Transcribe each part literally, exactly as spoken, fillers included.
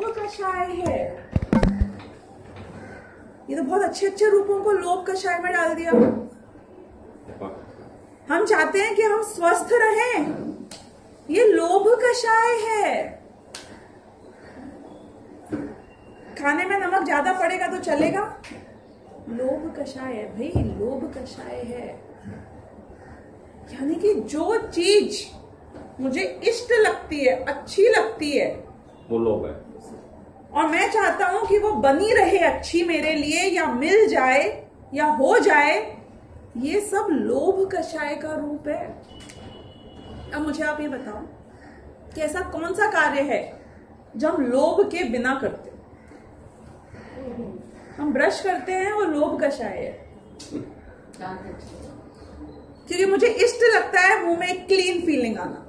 कषाय है। ये तो बहुत अच्छे अच्छे रूपों को लोभ कषाय में डाल दिया। हम चाहते हैं कि हम स्वस्थ रहें, ये लोभ कषाय है। खाने में नमक ज्यादा पड़ेगा तो चलेगा, लोभ कषाय है भाई, लोभ कषाय है। यानी कि जो चीज मुझे इष्ट लगती है, अच्छी लगती है, वो लोभ है, और मैं चाहता हूं कि वो बनी रहे अच्छी मेरे लिए, या मिल जाए या हो जाए, ये सब लोभ कषाय का रूप है। अब मुझे आप ये बताओ कि ऐसा कौन सा कार्य है जो हम लोभ के बिना करते? हम ब्रश करते हैं, वो लोभ कषाय है, क्योंकि मुझे इष्ट लगता है मुंह में एक क्लीन फीलिंग आना,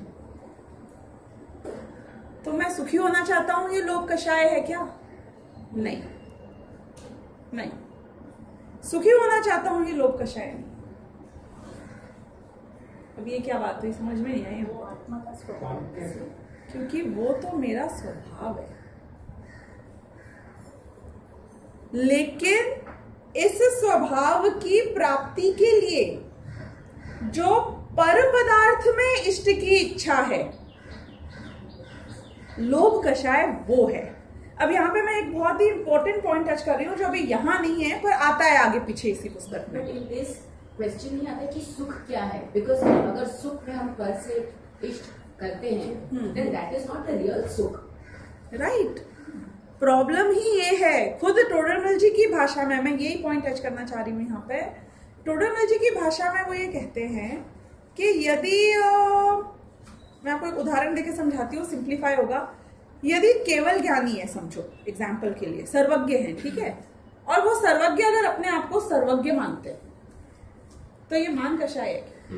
तो मैं सुखी होना चाहता हूं, ये लोभ कषाय है क्या? नहीं नहीं, सुखी होना चाहता हूं, ये लोभ कषाय नहीं। अब ये क्या बात हुई, समझ में नहीं आई? वो आत्मा का स्वभाव, क्योंकि वो तो मेरा स्वभाव है। लेकिन इस स्वभाव की प्राप्ति के लिए जो पर पदार्थ में इष्ट की इच्छा है, लोभ कषाय वो है। अब यहाँ पे मैं एक बहुत ही इंपॉर्टेंट पॉइंट टच कर रही हूँ, जो अभी यहाँ नहीं है पर आता है आगे पीछे इसी पुस्तक में। इस क्वेश्चन नहीं आता कि सुख क्या है, बिकॉज अगर सुख में हम पर से इष्ट करते हैं, then that is not the real सुख, राइट। प्रॉब्लम ही ये है, खुद टोडरमल जी की भाषा में, मैं यही पॉइंट टच करना चाह रही हूँ यहाँ पे। टोडरमल जी की भाषा में वो ये कहते हैं कि यदि आ, मैं आपको एक उदाहरण देके समझाती हूँ, सिंप्लीफाई होगा। यदि केवल ज्ञानी है, समझो एग्जाम्पल के लिए, सर्वज्ञ है, ठीक है, और वो सर्वज्ञ अगर अपने आप को सर्वज्ञ मानते हैं, तो ये मान कषाय है क्या?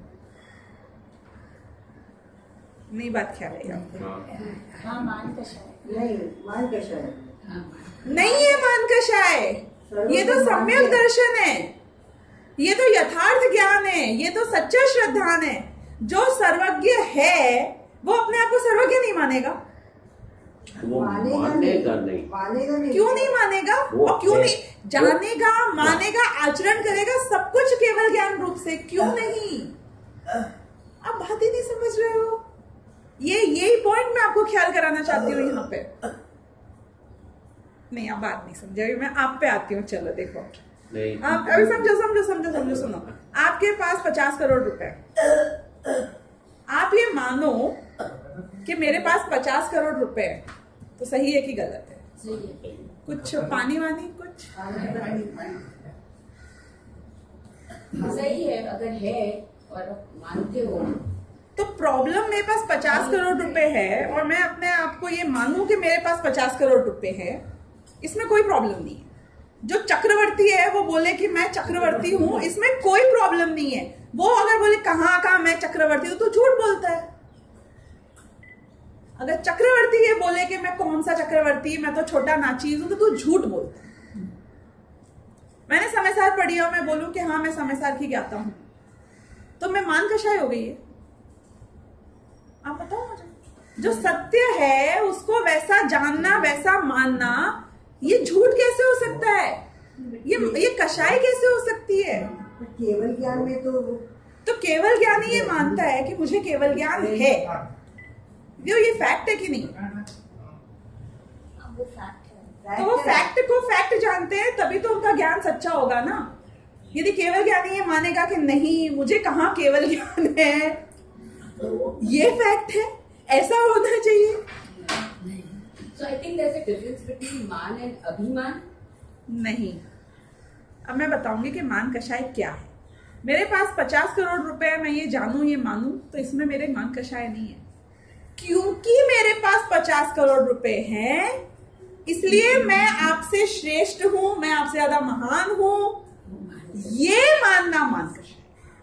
नहीं, बात क्या है? हाँ, मान कषाय नहीं, मान कषाय नहीं है, मान कषाय। ये तो सम्यक दर्शन है, ये तो यथार्थ ज्ञान है, ये तो सच्चा श्रद्धान है। जो सर्वज्ञ है वो अपने आप को सर्वज्ञ नहीं मानेगा, वो मानेगा नहीं, मानेगा नहीं। क्यों नहीं मानेगा? और क्यों नहीं जानेगा, मानेगा, आचरण करेगा, सब कुछ केवल ज्ञान रूप से, क्यों नहीं? आप बात ही नहीं समझ रहे हो। ये यही पॉइंट मैं आपको ख्याल कराना चाहती हूँ यहाँ पे। नहीं, आप बात नहीं समझे, मैं आप पे आती हूँ। चलो देखो, आप अभी समझो समझो समझो समझो सुनो। आपके पास पचास करोड़ रुपए, आप ये मानो कि मेरे पास पचास करोड़ रुपए है, तो सही है कि गलत है? सही है। कुछ पानी वानी कुछ सही है, अगर है और मानते हो तो। प्रॉब्लम, मेरे पास पचास करोड़ रुपए है और मैं अपने आप को ये मानूं कि मेरे पास पचास करोड़ रुपए है, इसमें कोई प्रॉब्लम नहीं है। जो चक्रवर्ती है वो बोले कि मैं चक्रवर्ती हूं, इसमें कोई प्रॉब्लम नहीं है। वो अगर बोले कहां कहां मैं चक्रवर्ती हूं, तो झूठ बोलता है। अगर चक्रवर्ती ये बोले कि मैं कौन सा चक्रवर्ती, मैं तो छोटा नाचीज हूं, तो तू झूठ बोलता है। मैंने समयसार पढ़ी और मैं बोलूं कि हाँ मैं समयसार की ज्ञाता हूं, तो मैं मान कषाय हो गई है। आप बताओ मुझे, जो सत्य है उसको वैसा जानना, वैसा मानना, ये झूठ कैसे हो सकता है? ये ये कषाय कैसे हो सकती है? केवल ज्ञान में तो तो केवल ज्ञानी ये मानता है कि मुझे केवल ज्ञान है, जो ये फैक्ट है कि नहीं? वो फैक्ट है। तो वो फैक्ट को फैक्ट जानते हैं, तभी तो उनका ज्ञान सच्चा होगा ना। यदि केवल ज्ञानी ये मानेगा कि नहीं मुझे कहाँ केवल ज्ञान है, ये फैक्ट है, ऐसा होना चाहिए। So I think there's a difference between मान and अभिमान. नहीं, अब मैं बताऊंगी कि मान कषाय क्या है। मेरे पास पचास करोड़ रुपए है, मैं ये जानूं ये मानूं, तो इसमें मेरे मान कषाय नहीं है। क्योंकि मेरे पास पचास करोड़ रुपए हैं, इसलिए मैं आपसे श्रेष्ठ हूं, मैं आपसे ज्यादा महान हूं, ये मानना मान कषाय।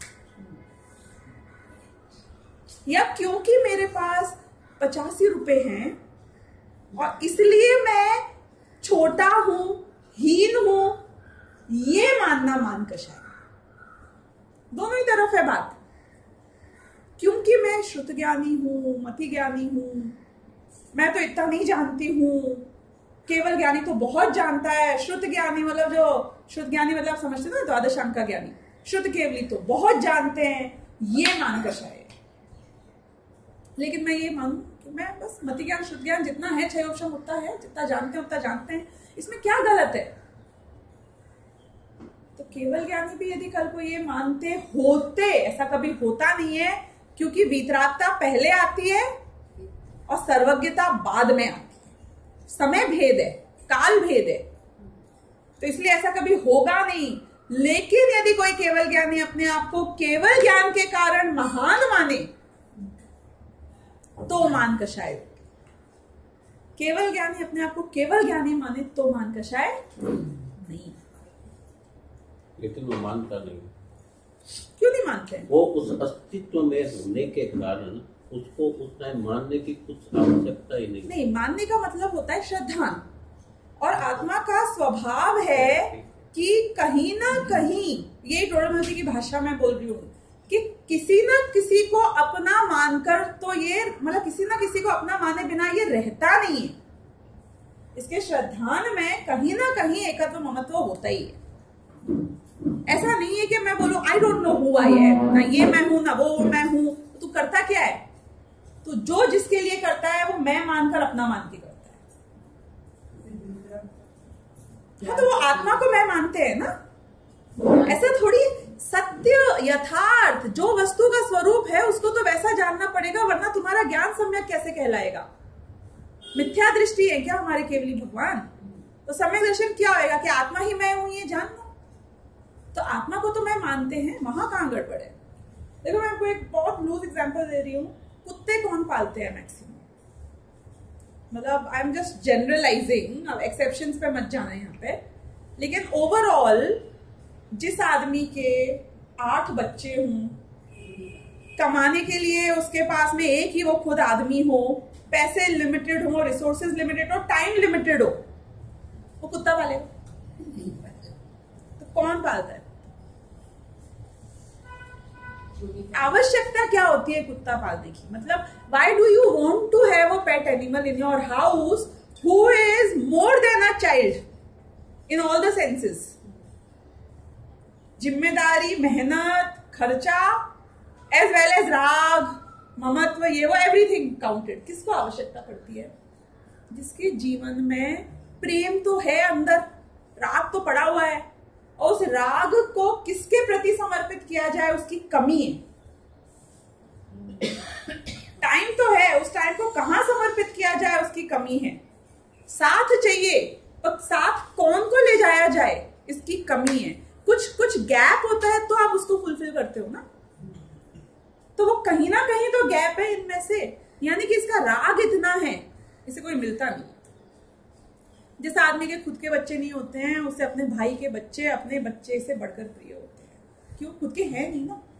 या क्योंकि मेरे पास पचासी रुपए हैं और इसलिए मैं छोटा हूं, हीन हूं, ये मानना मान कषाय। दोनों ही तरफ है बात। क्योंकि मैं श्रुत ज्ञानी हूं, मति ज्ञानी हूं, मैं तो इतना नहीं जानती हूँ, केवल ज्ञानी तो बहुत जानता है, शुद्ध ज्ञानी मतलब जो शुद्ध ज्ञानी मतलब आप समझते ना द्वादशांक का ज्ञानी, शुद्ध केवली तो बहुत जानते हैं, ये मान कषाय है। लेकिन मैं ये मानूं कि मैं बस मति ज्ञान शुद्ध ज्ञान जितना है छह ऑप्शन उतना है, जितना जानते हैं उतना जानते हैं, इसमें क्या गलत है? तो केवल ज्ञानी भी यदि कल को ये मानते होते, ऐसा कभी होता नहीं है, क्योंकि वीतरागता पहले आती है और सर्वज्ञता बाद में आती है, समय भेद है, काल भेद है, तो इसलिए ऐसा कभी होगा नहीं। लेकिन यदि कोई केवल ज्ञानी अपने आप को केवल ज्ञान के कारण महान माने तो मान कषाय। केवल ज्ञानी अपने आप को केवल ज्ञानी माने तो मान कषाय नहीं। लेकिन वो मानता नहीं। क्यों नहीं मानते? वो उस अस्तित्व में होने के कारण उसको उस टाइम मानने की कुछ आवश्यकता ही नहीं। नहीं, मानने का मतलब होता है श्रद्धान, और आत्मा का स्वभाव है कि कहीं ना कहीं, यही टोडरमल की भाषा में बोल रही हूँ, कि किसी ना किसी को अपना मानकर तो ये मतलब किसी ना किसी को अपना माने बिना ये रहता नहीं है। इसके श्रद्धान में कहीं ना कहीं एकत्व ममत्व होता ही है। ऐसा नहीं है कि मैं बोलूं I don't know who I am, ना ये मैं हूं ना वो मैं हूं। तू करता क्या है? तो जो जिसके लिए करता है वो मैं मानकर अपना मान के करता है। हाँ, तो वो आत्मा को मैं मानते हैं ना। ऐसा थोड़ी, सत्य यथार्थ जो वस्तु का स्वरूप है उसको तो वैसा जानना पड़ेगा, वरना तुम्हारा ज्ञान सम्यक कैसे कहलाएगा? मिथ्या दृष्टि है क्या हमारे केवली भगवान? तो सम्यक दर्शन क्या होएगा कि आत्मा ही मैं हूं ये जान लो। तो आत्मा को तो मैं मानते हैं, वहां कहां गड़बड़ है? देखो मैं आपको एक बहुत लूज एग्जांपल दे रही हूँ। कुत्ते कौन पालते हैं मैक्सिमम? मतलब आई एम जस्ट जनरलाइजिंग, अब एक्सेप्शंस पे मत जाना यहाँ पे, लेकिन ओवरऑल जिस आदमी के आठ बच्चे हों, कमाने के लिए उसके पास में एक ही वो खुद आदमी हो, पैसे लिमिटेड हो, रिसोर्सेज लिमिटेड हो, टाइम लिमिटेड हो, वो कुत्ता पालेगा? तो कौन पालता है? आवश्यकता क्या होती है कुत्ता पालने की? मतलब why do you want to have a pet animal in your house who is more than a child in all the senses? जिम्मेदारी, मेहनत, खर्चा, एज वेल एज राग, ममत्व, ये वो एवरीथिंग काउंटेड। किसको आवश्यकता पड़ती है? जिसके जीवन में प्रेम तो है, अंदर राग तो पड़ा हुआ है, और उस राग को किसके प्रति समर्पित किया जाए उसकी कमी है। टाइम तो है, उस टाइम को कहां समर्पित किया जाए उसकी कमी है। साथ चाहिए, तो साथ कौन को ले जाया जाए इसकी कमी है। कुछ कुछ गैप होता है तो आप उसको फुलफिल करते हो ना, तो वो कहीं ना कहीं तो गैप है इनमें से। यानी कि इसका राग इतना है, इसे कोई मिलता नहीं। जिस आदमी के खुद के बच्चे नहीं होते हैं उसे अपने भाई के बच्चे अपने बच्चे से बढ़कर प्रिय होते हैं। क्यों? खुद के हैं नहीं ना,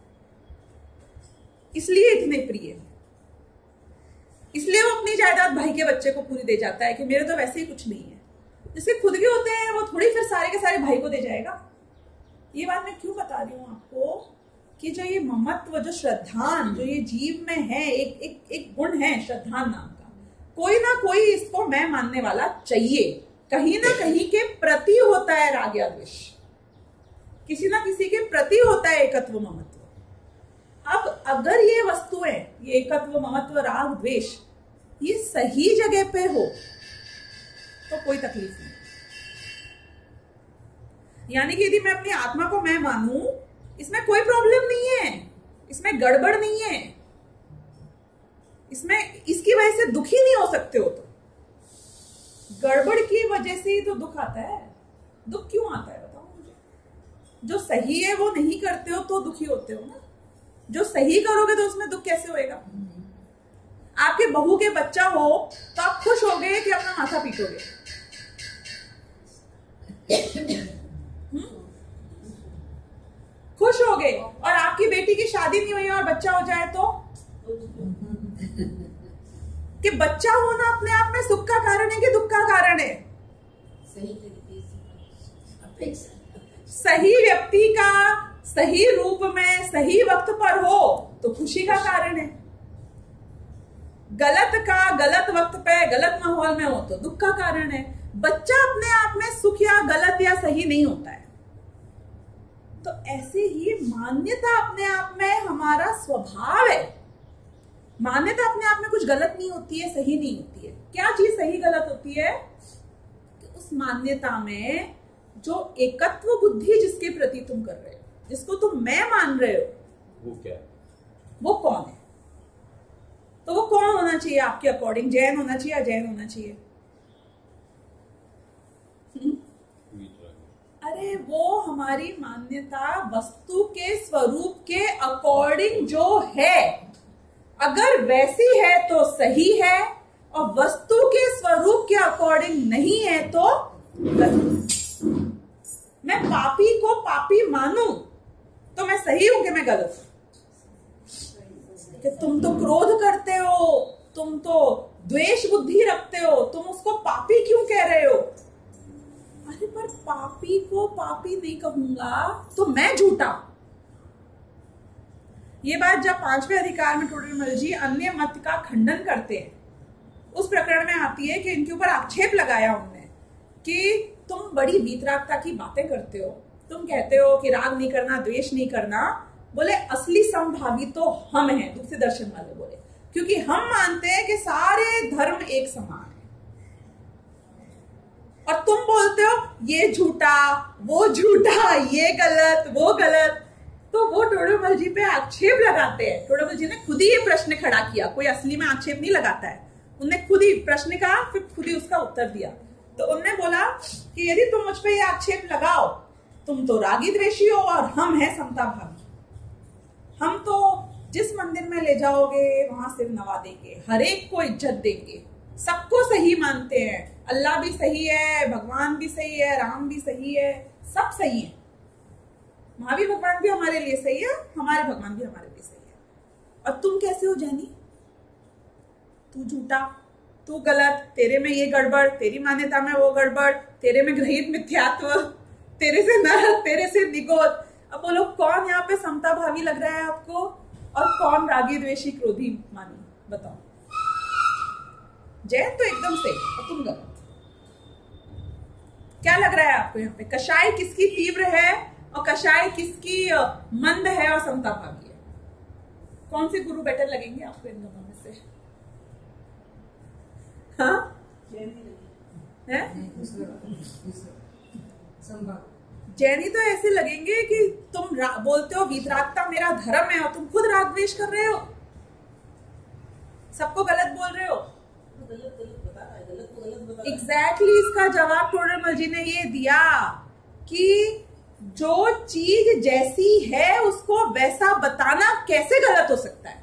इसलिए इतने प्रिय है। इसलिए वो अपनी जायदाद भाई के बच्चे को पूरी दे जाता है कि मेरे तो वैसे ही कुछ नहीं है। जिसके खुद के होते हैं वो थोड़ी फिर सारे के सारे भाई को दे जाएगा। ये बात मैं क्यों बता रही हूँ आपको कि जो ये ममत्व, जो श्रद्धान, जो ये जीव में है, एक एक एक गुण है श्रद्धान नाम का। कोई ना कोई इसको मैं मानने वाला चाहिए, कहीं ना कहीं के प्रति होता है राग या द्वेष, किसी ना किसी के प्रति होता है एकत्व ममत्व। अब अगर ये वस्तुएं, ये एकत्व ममत्व राग द्वेष, ये सही जगह पे हो तो कोई तकलीफ नहीं। यानी कि यदि मैं अपनी आत्मा को मैं मानूं, इसमें कोई प्रॉब्लम नहीं है, इसमें गड़बड़ नहीं है, इसमें इसकी वजह से दुखी नहीं हो सकते हो। तो गड़बड़ की वजह से ही तो दुख आता है। दुख क्यों आता है बताओ मुझे? जो सही है वो नहीं करते हो तो दुखी होते हो ना। जो सही करोगे तो उसमें दुख कैसे होएगा? आपके बहू के बच्चा हो तो आप खुश हो गए कि अपना माथा पीटोगे? खुश हो गए। और आपकी बेटी की शादी नहीं हुई और बच्चा हो जाए तो कि बच्चा होना अपने आप में सुख का कारण है कि दुख का कारण है? सही तरीके से सही व्यक्ति का सही रूप में सही वक्त पर हो तो खुशी का कारण है। गलत का गलत वक्त पे गलत माहौल में हो तो दुख का कारण है। बच्चा अपने आप में सुख या गलत या सही नहीं होता है। तो ऐसे ही मान्यता अपने आप में हमारा स्वभाव है। मान्यता अपने आप में कुछ गलत नहीं होती है, सही नहीं होती है। क्या चीज सही गलत होती है कि उस मान्यता में जो एकत्व बुद्धि जिसके प्रति तुम कर रहे हो, जिसको तुम मैं मान रहे हो, वो क्या है? वो कौन है। तो वो कौन होना चाहिए आपके अकॉर्डिंग? जैन होना चाहिए या जैन होना चाहिए? अरे वो हमारी मान्यता वस्तु के स्वरूप के अकॉर्डिंग जो है, अगर वैसी है तो सही है, और वस्तु के स्वरूप के अकॉर्डिंग नहीं है तो गलत। मैं पापी को पापी मानूं तो मैं सही हूं कि मैं गलत हूं? कि तुम तो क्रोध करते हो, तुम तो द्वेष बुद्धि रखते हो, तुम उसको पापी क्यों कह रहे हो? अरे पर पापी को पापी नहीं कहूंगा तो मैं झूठा। ये बात जब पांचवें अधिकार में टोडरमल जी अन्य मत का खंडन करते हैं, उस प्रकरण में आती है कि इनके ऊपर आक्षेप लगाया उन्होंने कि तुम बड़ी वीतरागता की बातें करते हो, तुम कहते हो कि राग नहीं करना, द्वेष नहीं करना। बोले असली समभावी तो हम हैं, दूसरे दर्शन वाले बोले, क्योंकि हम मानते हैं कि सारे धर्म एक समान है। और तुम बोलते हो ये झूठा, वो झूठा, ये गलत, वो गलत। तो वो टोडरमल जी पे आक्षेप लगाते हैं। टोडरमल जी ने खुद ही ये प्रश्न खड़ा किया, कोई असली में आक्षेप नहीं लगाता है। उन्होंने खुद ही प्रश्न कहा, फिर खुद ही उसका उत्तर दिया। तो उन्होंने बोला कि यदि तुम मुझ पे ये आक्षेप लगाओ, तुम तो रागी द्वेषी हो और हम हैं समता भावी। हम तो जिस मंदिर में ले जाओगे वहां सिर नवा देंगे, हर एक को इज्जत देंगे, सबको सही मानते हैं, अल्लाह भी सही है, भगवान भी सही है, राम भी सही है, सब सही है। महावीर भगवान भी हमारे लिए सही है, हमारे भगवान भी हमारे लिए सही है। और तुम कैसे हो जैनी? तू झूठा, तू गलत, तेरे में ये गड़बड़, तेरी मान्यता में वो गड़बड़, तेरे में ग्रहित मिथ्यात्व, तेरे से नरक, तेरे से निगोद। अब बोलो कौन यहाँ पे समता भावी लग रहा है आपको और कौन रागी द्वेषी क्रोधी मानी? बताओ। जैन तो एकदम सही और तुम गलत। क्या लग रहा है आपको यहाँ पे? कषाय किसकी तीव्र है और कषाय किसकी मंद है और समता भावी है? कौन से गुरु बेटर लगेंगे आपको इन दोनों में से? हाँ है? जैनी तो ऐसे लगेंगे कि तुम बोलते हो वीतरागता मेरा धर्म है और तुम खुद राग द्वेष कर रहे हो, सबको गलत बोल रहे हो। एग्जैक्टली exactly इसका जवाब टोडरमल जी ने ये दिया कि जो चीज जैसी है उसको वैसा बताना कैसे गलत हो सकता है?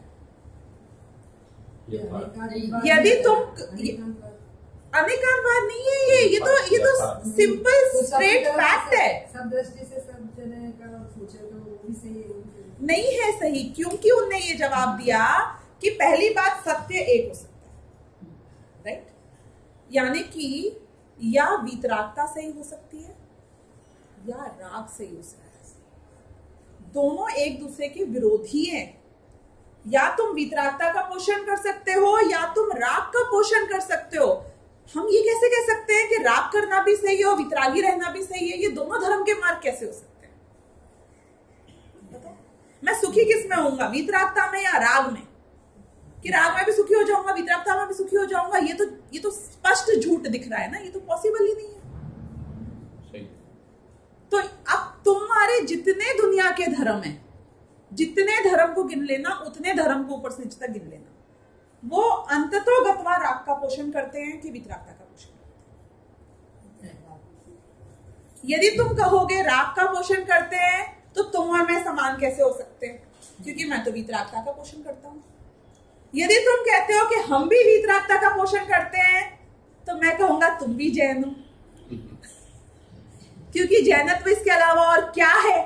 यदि तुम अनेकांतवाद नहीं है ये ये तो ये तो सिंपल स्ट्रेट फैक्ट है। सब दृष्टि से सब जने का सोचे तो वो भी सही है, नहीं है सही, क्योंकि उनने ये जवाब दिया कि पहली बात सत्य एक हो सकता है, राइट? यानी कि या वीतरागता सही हो सकती है या राग सही हो सकता है। दोनों एक दूसरे के विरोधी हैं। या तुम वीतरागता का पोषण कर सकते हो या तुम राग का पोषण कर सकते हो। हम ये कैसे कह सकते हैं कि राग करना भी सही है और वितरागी रहना भी सही है? ये दोनों धर्म के मार्ग कैसे हो सकते हैं? बताओ। मैं सुखी किस में होऊंगा, वीतरागता में या राग में? कि राग में भी सुखी हो जाऊंगा, वीतरागता में भी सुखी हो जाऊंगा? ये तो ये तो स्पष्ट झूठ दिख रहा है ना, ये तो पॉसिबल ही नहीं है। सही। तो अब तुम्हारे जितने दुनिया के धर्म हैं, जितने धर्म को गिन लेना, उतने धर्म को ऊपर से नीचे तक गिन लेना, वो अंततोगत्वा राग का पोषण करते हैं कि वीतरागता का पोषण करते हैं? यदि तुम कहोगे राग का पोषण करते हैं तो तुम और मैं समान कैसे हो सकते हैं? क्योंकि मैं तो वीतरागता का पोषण करता हूं। यदि तुम कहते हो कि हम भी वीतरागता का पोषण करते हैं तो मैं कहूंगा तुम भी जैन हो, क्योंकि जैनत्व इसके अलावा और क्या है?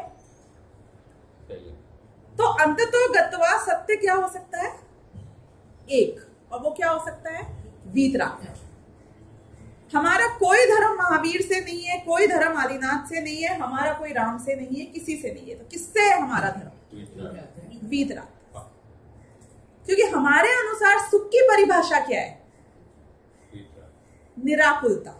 तो अंततोगत्वा सत्य क्या हो सकता है? एक। और वो क्या हो सकता है? वीतराग। हमारा कोई धर्म महावीर से नहीं है, कोई धर्म आदिनाथ से नहीं है, हमारा कोई राम से नहीं है, किसी से नहीं है। तो किससे है हमारा धर्म? वीतराग। क्योंकि हमारे अनुसार सुख की परिभाषा क्या है? निराकुलता।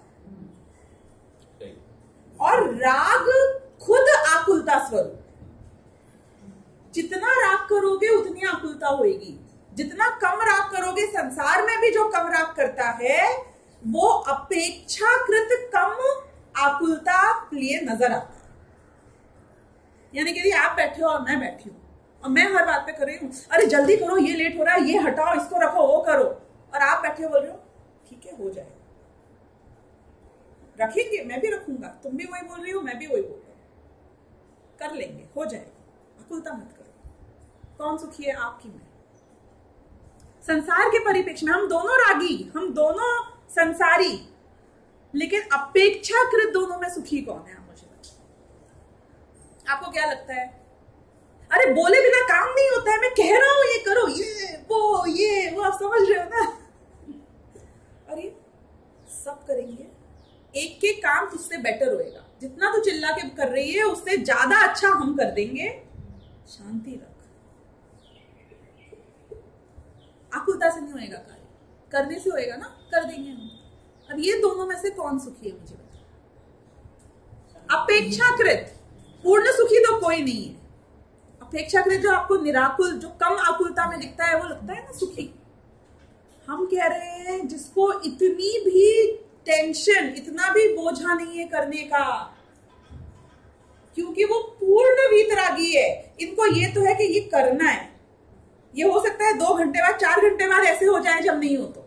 और राग खुद आकुलता स्वरूप। जितना राग करोगे उतनी आकुलता होगी। जितना कम राग करोगे, संसार में भी जो कम राग करता है वो अपेक्षाकृत कम आकुलता लिए नजर आता है। यानी कि आप बैठे हो और मैं बैठी हूं और मैं हर बात पे कर रही हूं, अरे जल्दी करो, ये लेट हो रहा है, ये हटाओ, इसको रखो, वो करो, और आप बैठे हो बोल रहे हो ठीक है हो जाएगा, रखेंगे, मैं भी रखूंगा, तुम भी वही बोल रही हो, मैं भी वही बोल रही हूं, कर लेंगे, हो जाएगा। आकुलता मत करो। कौन सुखी है? आपकी मैं। संसार के परिप्रेक्ष्य में हम दोनों रागी, हम दोनों संसारी, लेकिन अपेक्षाकृत दोनों में सुखी कौन है? आप मुझे बताओ। आपको क्या लगता है? अरे बोले बिना काम नहीं होता है, मैं कह रहा हूं ये करो, ये वो ये वो, आप समझ रहे हो ना? अरे सब करेंगे, एक के काम तुझसे बेटर होएगा, जितना तू चिल्ला के कर रही है उससे ज्यादा अच्छा हम कर देंगे, शांति रख। आकुलता से नहीं होएगा कार्य, करने से होएगा ना, कर देंगे हम। अब ये दोनों में से कौन सुखी है मुझे बताओ? अपेक्षाकृत। पूर्ण सुखी तो कोई नहीं है। अपेक्षाकृत जो आपको निराकुल, जो कम आकुलता में दिखता है, वो लगता है ना सुखी। हम कह रहे हैं जिसको इतनी भी टेंशन, इतना भी बोझा नहीं है करने का, क्योंकि वो पूर्ण वीतरागी है। इनको ये तो है कि ये करना है। ये हो सकता है दो घंटे बाद, चार घंटे बाद ऐसे हो जाए जब नहीं हो तो,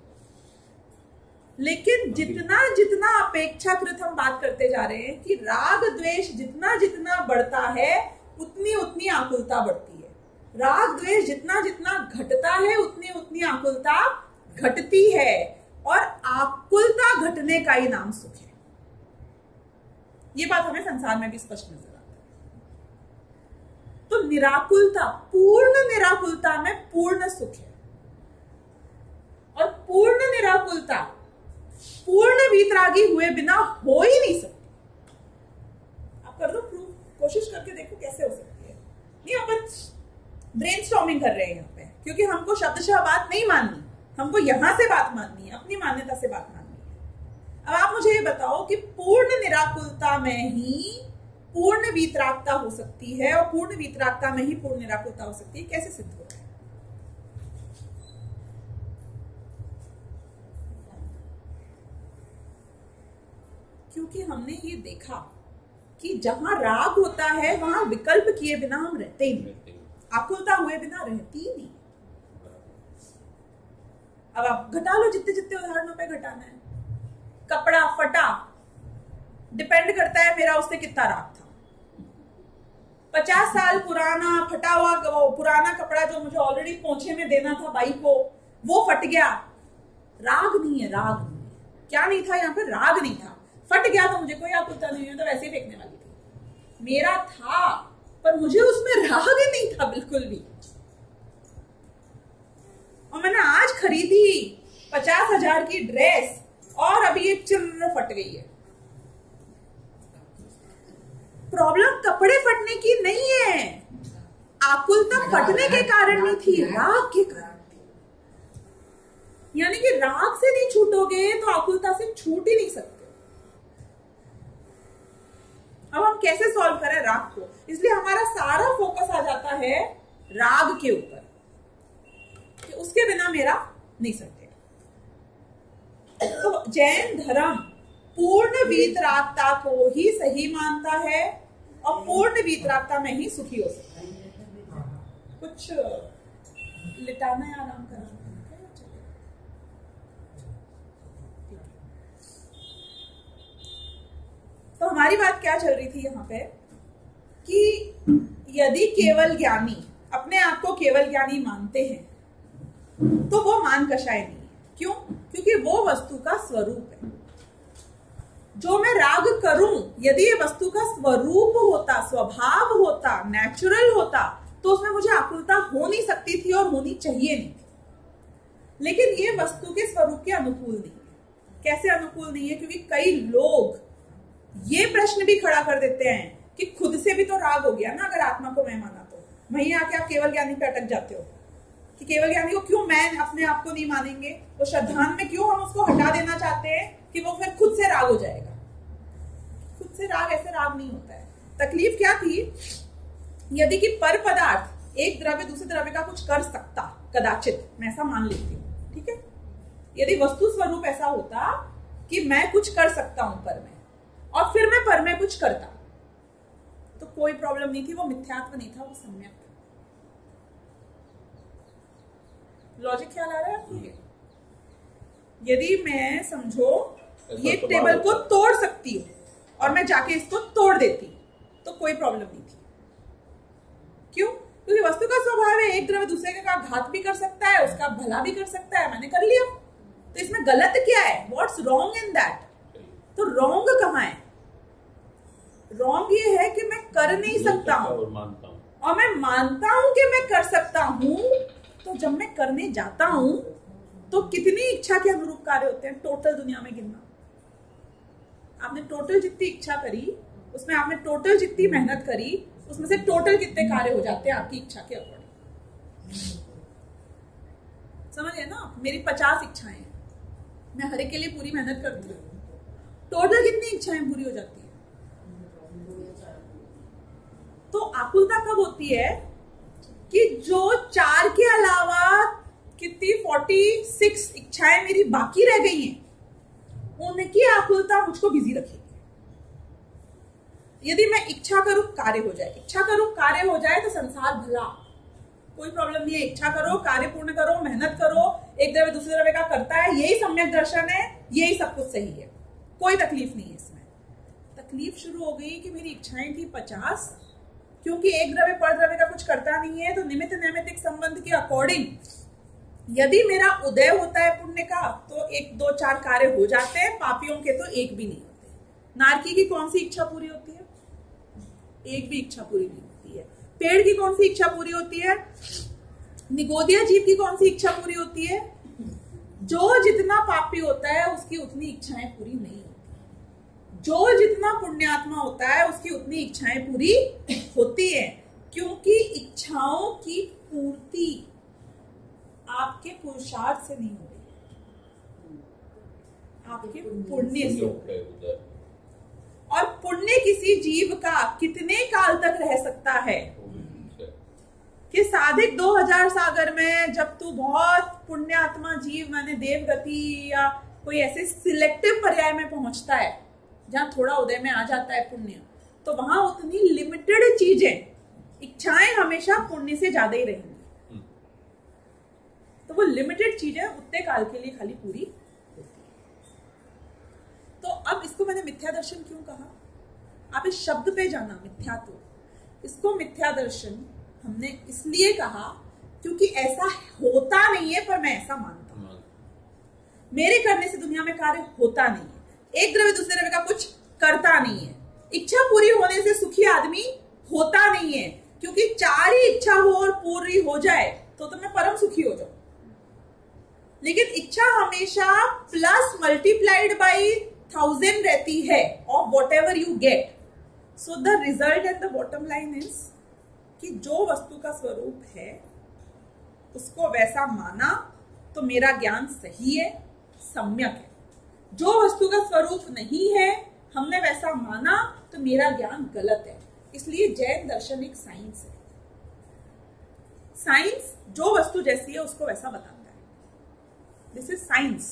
लेकिन जितना जितना अपेक्षाकृत हम बात करते जा रहे हैं कि राग द्वेष जितना जितना बढ़ता है उतनी उतनी आकुलता बढ़ती है। राग द्वेष जितना जितना घटता है उतनी उतनी आकुलता घटती है, और आकुलता घटने का ही नाम सुख है। ये बात हमें संसार में भी स्पष्ट नजर आता है। तो निराकुलता, पूर्ण निराकुलता में पूर्ण सुख है, और पूर्ण निराकुलता पूर्ण वीतरागी हुए बिना हो ही नहीं सकती। आप कर दो प्रूव, कोशिश करके देखो कैसे हो सकती है। नहीं, अपन ब्रेनस्टॉर्मिंग कर रहे हैं यहाँ पे, क्योंकि हमको शब्दशः बात नहीं माननी, हमको यहां से बात माननी है, अपनी मान्यता से बात माननी है। अब आप मुझे ये बताओ कि पूर्ण निराकुलता में ही पूर्ण वीतरागता हो सकती है, और पूर्ण वीतरागता में ही पूर्ण निराकुलता हो सकती है, कैसे सिद्ध होता है? क्योंकि हमने ये देखा कि जहां राग होता है वहां विकल्प किए बिना हम रहते ही नहीं, आकुलता हुए बिना रहती ही नहीं। अब आप घटा लो जितने जितने उदाहरणों पे घटाना है। कपड़ा फटा, डिपेंड करता है मेरा उससे कितना राग था। पचास साल पुराना फटा हुआ पुराना कपड़ा जो मुझे ऑलरेडी पोंछे में देना था बाई को, वो फट गया, राग नहीं है, राग नहीं है। क्या नहीं था यहाँ पे? राग नहीं था। फट गया तो मुझे कोई आकुलता नहीं है, तो वैसे ही फेंकने वाली थी। मेरा था, पर मुझे उसमें राग नहीं था बिल्कुल भी। और मैंने आज खरीदी पचास हजार की ड्रेस, और अभी ये चिर फट गई है। प्रॉब्लम कपड़े फटने की नहीं है, आकुलता फटने के कारण नहीं थी, राग के कारण थी। यानी कि राग से नहीं छूटोगे तो आकुलता से छूट ही नहीं सकते। अब हम कैसे सॉल्व करें राग को? इसलिए हमारा सारा फोकस आ जाता है राग के ऊपर, कि उसके बिना मेरा नहीं सकते। तो जैन धर्म पूर्ण वीतरागता को ही सही मानता है, और पूर्ण वीतरागता में ही सुखी हो सकता है। कुछ लिटाना या आराम करना? तो हमारी बात क्या चल रही थी यहाँ पे कि यदि केवल ज्ञानी अपने आप को केवल ज्ञानी मानते हैं तो वो मान कषाय नहीं है। क्यों? क्योंकि वो वस्तु का स्वरूप है। जो मैं राग करूं, यदि ये वस्तु का स्वरूप होता, स्वभाव होता, नेचुरल होता, तो उसमें मुझे आकुलता हो नहीं सकती थी और होनी चाहिए नहीं थी। लेकिन ये वस्तु के स्वरूप के अनुकूल नहीं है। कैसे अनुकूल नहीं है? क्योंकि कई लोग ये प्रश्न भी खड़ा कर देते हैं कि खुद से भी तो राग हो गया ना, अगर आत्मा को मैं माना तो। वहीं आके आप केवल ज्ञानी पे अटक जाते हो। कि केवल ज्ञानी को क्यों मैं अपने आप को नहीं मानेंगे, वो श्रद्धान में क्यों हम उसको हटा देना चाहते हैं कि वो फिर खुद से राग हो जाएगा। खुद से राग ऐसे राग नहीं होता है। तकलीफ क्या थी, यदि कि पर पदार्थ एक द्रव्य दूसरे द्रव्य का कुछ कर सकता, कदाचित मैं ऐसा मान लेती हूँ, ठीक है, यदि वस्तु स्वरूप ऐसा होता कि मैं कुछ कर सकता हूं पर में और फिर मैं पर में कुछ करता, तो कोई प्रॉब्लम नहीं थी, वो मिथ्यात्व नहीं था, वो सम्यक था। लॉजिक ख्याल आ रहा है आपको? यदि मैं समझो ये टेबल को तोड़ सकती हूँ और मैं जाके इसको तोड़ देती तो कोई प्रॉब्लम नहीं थी। क्यों? क्योंकि वस्तु का स्वभाव है एक द्रव्य दूसरे का घात भी कर सकता है, उसका भला भी कर सकता है, मैंने कर लिया, तो इसमें गलत क्या है? What's wrong in that? तो रॉन्ग कहाँ है? रॉन्ग ये है कि मैं कर नहीं सकता हूं और मैं मानता हूं कि मैं कर सकता हूं, तो जब मैं करने जाता हूं तो कितनी इच्छा के अनुरूप कार्य होते हैं टोटल दुनिया में गिनना। आपने टोटल जितनी इच्छा करी उसमें आपने टोटल जितनी मेहनत करी उसमें से टोटल कितने कार्य हो जाते हैं आपकी इच्छा के अकॉर्डिंग। समझिए ना, मेरी पचास इच्छाएं हैं, मैं हर एक के लिए पूरी मेहनत करती हूँ, टोटल कितनी इच्छाएं पूरी हो जाती है? तो आकुलता कब होती है कि जो चार के अलावा कितनी फोर्टी सिक्स इच्छाएं मेरी बाकी रह गई हैं, उनकी आकुलता मुझको बिजी रखेगी। यदि मैं इच्छा करूं कार्य हो जाए, इच्छा करूं कार्य हो जाए तो संसार भला, कोई प्रॉब्लम नहीं है। इच्छा करो, कार्य पूर्ण करो, मेहनत करो, एक द्रव्य दूसरे द्रव्य का करता है, यही सम्यक दर्शन है, यही सब कुछ सही है, कोई तकलीफ नहीं है इसमें। तकलीफ शुरू हो गई कि मेरी इच्छाएं थी पचास, क्योंकि एक द्रव्य पर द्रव्य का कुछ करता नहीं है, तो निमित्त नैमित्तिक संबंध के अकॉर्डिंग यदि मेरा उदय होता है पुण्य का तो एक दो चार कार्य हो जाते हैं, पापियों के तो एक भी नहीं होते। नारकी की कौन सी इच्छा पूरी होती है? एक भी इच्छा पूरी नहीं होती है। पेड़ की कौन सी इच्छा पूरी होती है? निगोदिया जीव की कौन सी इच्छा पूरी होती है? जो जितना पापी होता है उसकी उतनी इच्छाएं पूरी नहीं होती, जो जितना पुण्यात्मा होता है उसकी उतनी इच्छाएं पूरी होती है, क्योंकि इच्छाओं की पूर्ति आपके पुरुषार्थ से नहीं हो रही, आपके पुण्य से हो रही। और पुण्य किसी जीव का कितने काल तक रह सकता है कि साधिक दो हजार सागर में जब तू बहुत पुण्यात्मा जीव माने देवगति या कोई ऐसे सिलेक्टिव पर्याय में पहुंचता है जहां थोड़ा उदय में आ जाता है पुण्य, तो वहां उतनी लिमिटेड चीजें, इच्छाएं हमेशा पुण्य से ज्यादा ही रहेंगी। तो वो लिमिटेड चीजें उतने काल के लिए खाली पूरी होती है। तो अब इसको मैंने मिथ्या दर्शन क्यों कहा? आप इस शब्द पे जाना, मिथ्यात्व, इसको मिथ्या दर्शन हमने इसलिए कहा क्योंकि ऐसा होता नहीं है, पर मैं ऐसा मानता हूं। मेरे करने से दुनिया में कार्य होता नहीं है, एक द्रव्य दूसरे द्रव्य का कुछ करता नहीं है, इच्छा पूरी होने से सुखी आदमी होता नहीं है, क्योंकि चार ही इच्छा हो और पूरी हो जाए तो तो मैं परम सुखी हो जाऊं। लेकिन इच्छा हमेशा प्लस मल्टीप्लाइड बाई थाउजेंड रहती है of whatever you get. So the result and the bottom line is कि जो वस्तु का स्वरूप है उसको वैसा माना तो मेरा ज्ञान सही है, सम्यक है। जो वस्तु का स्वरूप नहीं है, हमने वैसा माना तो मेरा ज्ञान गलत है। इसलिए जैन दर्शन एक साइंस है। साइंस जो वस्तु जैसी है उसको वैसा बताता है। This is science.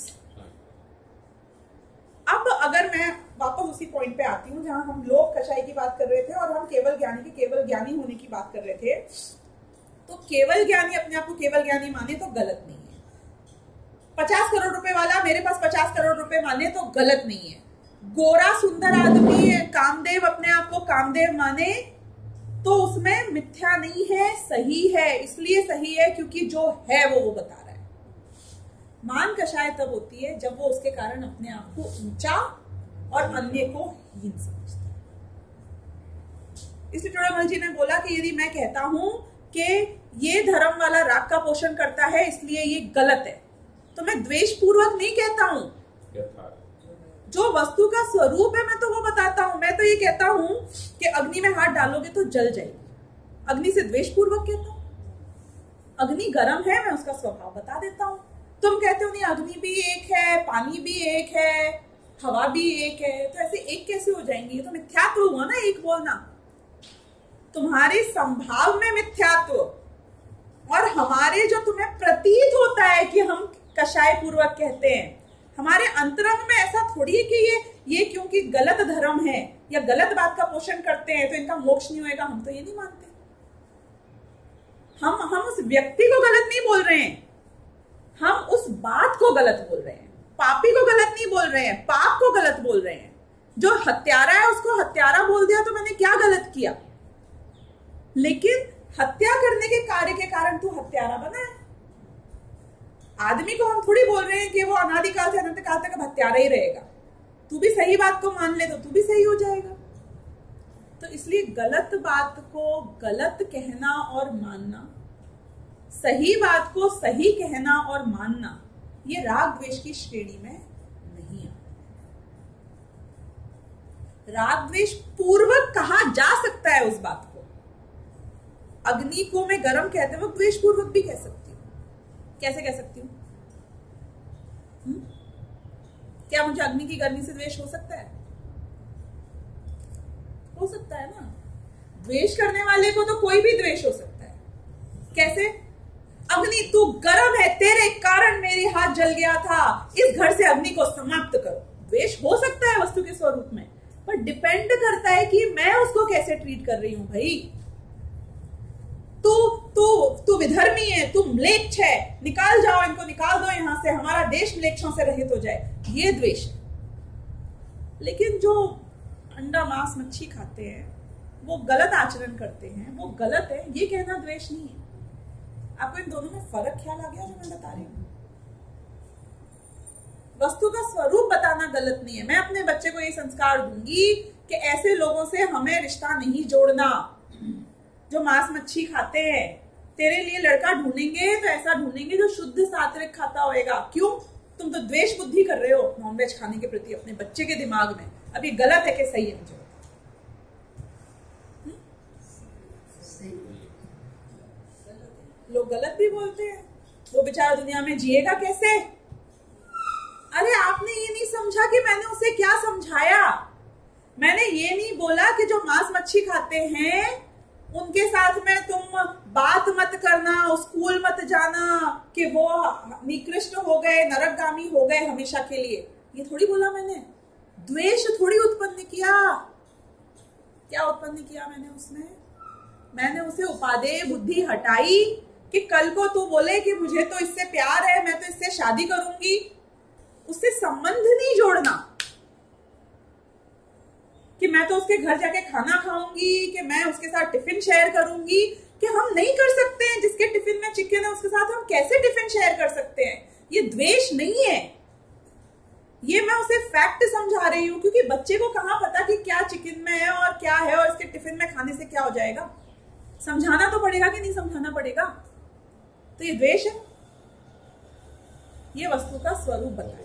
अब अगर मैं वापस उसी पॉइंट पे आती हूँ जहां हम लोक कषाय की बात कर रहे थे और हम केवल ज्ञानी के केवल ज्ञानी होने की बात कर रहे थे, तो केवल ज्ञानी अपने आप को केवल ज्ञानी माने तो गलत नहीं है। पचास करोड़ रुपए वाला मेरे पास पचास करोड़ रुपए माने तो गलत नहीं है। गोरा सुंदर आदमी कामदेव अपने आप को कामदेव माने तो उसमें मिथ्या नहीं है, सही है। इसलिए सही है क्योंकि जो है वो वो बता रहा है। मान कषाय तब होती है जब वो उसके कारण अपने आप को ऊंचा और अन्य को हीन समझता है। इसलिए टोडामल जी ने बोला कि यदि मैं कहता हूं कि ये धर्म वाला राग का पोषण करता है इसलिए ये गलत है, तो मैं द्वेष पूर्वक नहीं कहता हूं। जो वस्तु का स्वरूप है मैं तो वो बताता हूं। मैं तो ये कहता हूं कि अग्नि में हाथ डालोगे तो जल जाएगी, अग्नि से द्वेष पूर्वक कहता हूं। अग्नि गर्म है, मैं उसका स्वभाव बता देता हूं। तुम कहते हो नहीं अग्नि भी एक है, पानी भी एक है, हवा भी एक है, तो ऐसे एक कैसे हो जाएंगे? ये तो मिथ्यात्व हुआ ना एक बोलना। तुम्हारे संभाव में मिथ्यात्व और हमारे जो तुम्हें प्रतीत होता है कि हम कषाय पूर्वक कहते हैं, हमारे अंतरंग में ऐसा थोड़ी है कि ये ये क्योंकि गलत धर्म है या गलत बात का पोषण करते हैं तो इनका मोक्ष नहीं होएगा। हम तो ये नहीं मानते। हम हम उस व्यक्ति को गलत नहीं बोल रहे हैं, हम उस बात को गलत बोल रहे हैं। पापी को गलत नहीं बोल रहे हैं, पाप को गलत बोल रहे हैं। जो हत्यारा है उसको हत्यारा बोल दिया तो मैंने क्या गलत किया? लेकिन हत्या करने के कार्य के कारण तू हत्यारा बना है। आदमी को हम थोड़ी बोल रहे हैं कि वो अनादिकाल से अनंत काल तक हत्यारा ही रहेगा। तू भी सही बात को मान ले तो तू भी सही हो जाएगा। तो इसलिए गलत बात को गलत कहना और मानना, सही बात को सही कहना और मानना, ये राग द्वेष की श्रेणी में नहीं आता। राग द्वेष पूर्वक कहा जा सकता है उस बात को। अग्नि को मैं गर्म कहते वक्त द्वेष पूर्वक भी कह सकती हूँ। कैसे कह सकती हूँ? क्या मुझे अग्नि की गर्मी से द्वेष हो सकता है? हो सकता है ना। द्वेष करने वाले को तो कोई भी द्वेष हो सकता है। कैसे? अग्नि तू गर्म है, तेरे कारण मेरे हाथ जल गया था, इस घर से अग्नि को समाप्त करो। द्वेष हो सकता है वस्तु के स्वरूप में, पर डिपेंड करता है कि मैं उसको कैसे ट्रीट कर रही हूं। भाई तू तू तू विधर्मी है, तू म्लेच्छ है, निकाल जाओ, इनको निकाल दो यहां से, हमारा देश म्लेच्छों से रहित हो जाए, ये द्वेष है। लेकिन जो अंडा मांस मच्छी खाते हैं, वो गलत आचरण करते हैं, वो गलत है, ये कहना द्वेष नहीं है। आपको इन दोनों में फर्क ख्याल आ गया जो मैं बता रही हूं? वस्तु का स्वरूप बताना गलत नहीं है। मैं अपने बच्चे को ये संस्कार दूंगी कि ऐसे लोगों से हमें रिश्ता नहीं जोड़ना जो मांस मच्छी खाते हैं। तेरे लिए लड़का ढूंढेंगे तो ऐसा ढूंढेंगे जो शुद्ध सात्विक खाता होएगा। क्यों? तुम तो द्वेष बुद्धि कर रहे हो नॉनवेज खाने के प्रति अपने बच्चे के दिमाग में। अब ये गलत है कि सही है? मुझे लोग गलत भी बोलते हैं। वो बेचारा दुनिया में जिएगा कैसे? अरे आपने ये नहीं समझा कि मैंने उसे क्या समझाया। मैंने ये नहीं बोला कि जो मांस मच्छी खाते हैं उनके साथ में तुम बात मत करना, स्कूल मत जाना कि वो निकृष्ट हो गए, नरकगामी हो गए हमेशा के लिए। ये थोड़ी बोला मैंने। द्वेष थोड़ी उत्पन्न किया। क्या उत्पन्न किया मैंने उसमें? मैंने उसे उपादेय बुद्धि हटाई कि कल को तू बोले कि मुझे तो इससे प्यार है, मैं तो इससे शादी करूंगी। उससे संबंध नहीं जोड़ना कि मैं तो उसके घर जाके खाना खाऊंगी, कि मैं उसके साथ टिफिन शेयर करूंगी, कि हम नहीं कर सकते हैं। जिसके टिफिन में चिकन है उसके साथ हम कैसे टिफिन शेयर कर सकते हैं? ये द्वेष नहीं है, ये मैं उसे फैक्ट समझा रही हूं। क्योंकि बच्चे को कहां पता कि क्या चिकन में है और क्या है और इसके टिफिन में खाने से क्या हो जाएगा। समझाना तो पड़ेगा कि नहीं समझाना पड़ेगा? तो ये द्वेष है। ये वस्तु का स्वरूप बताए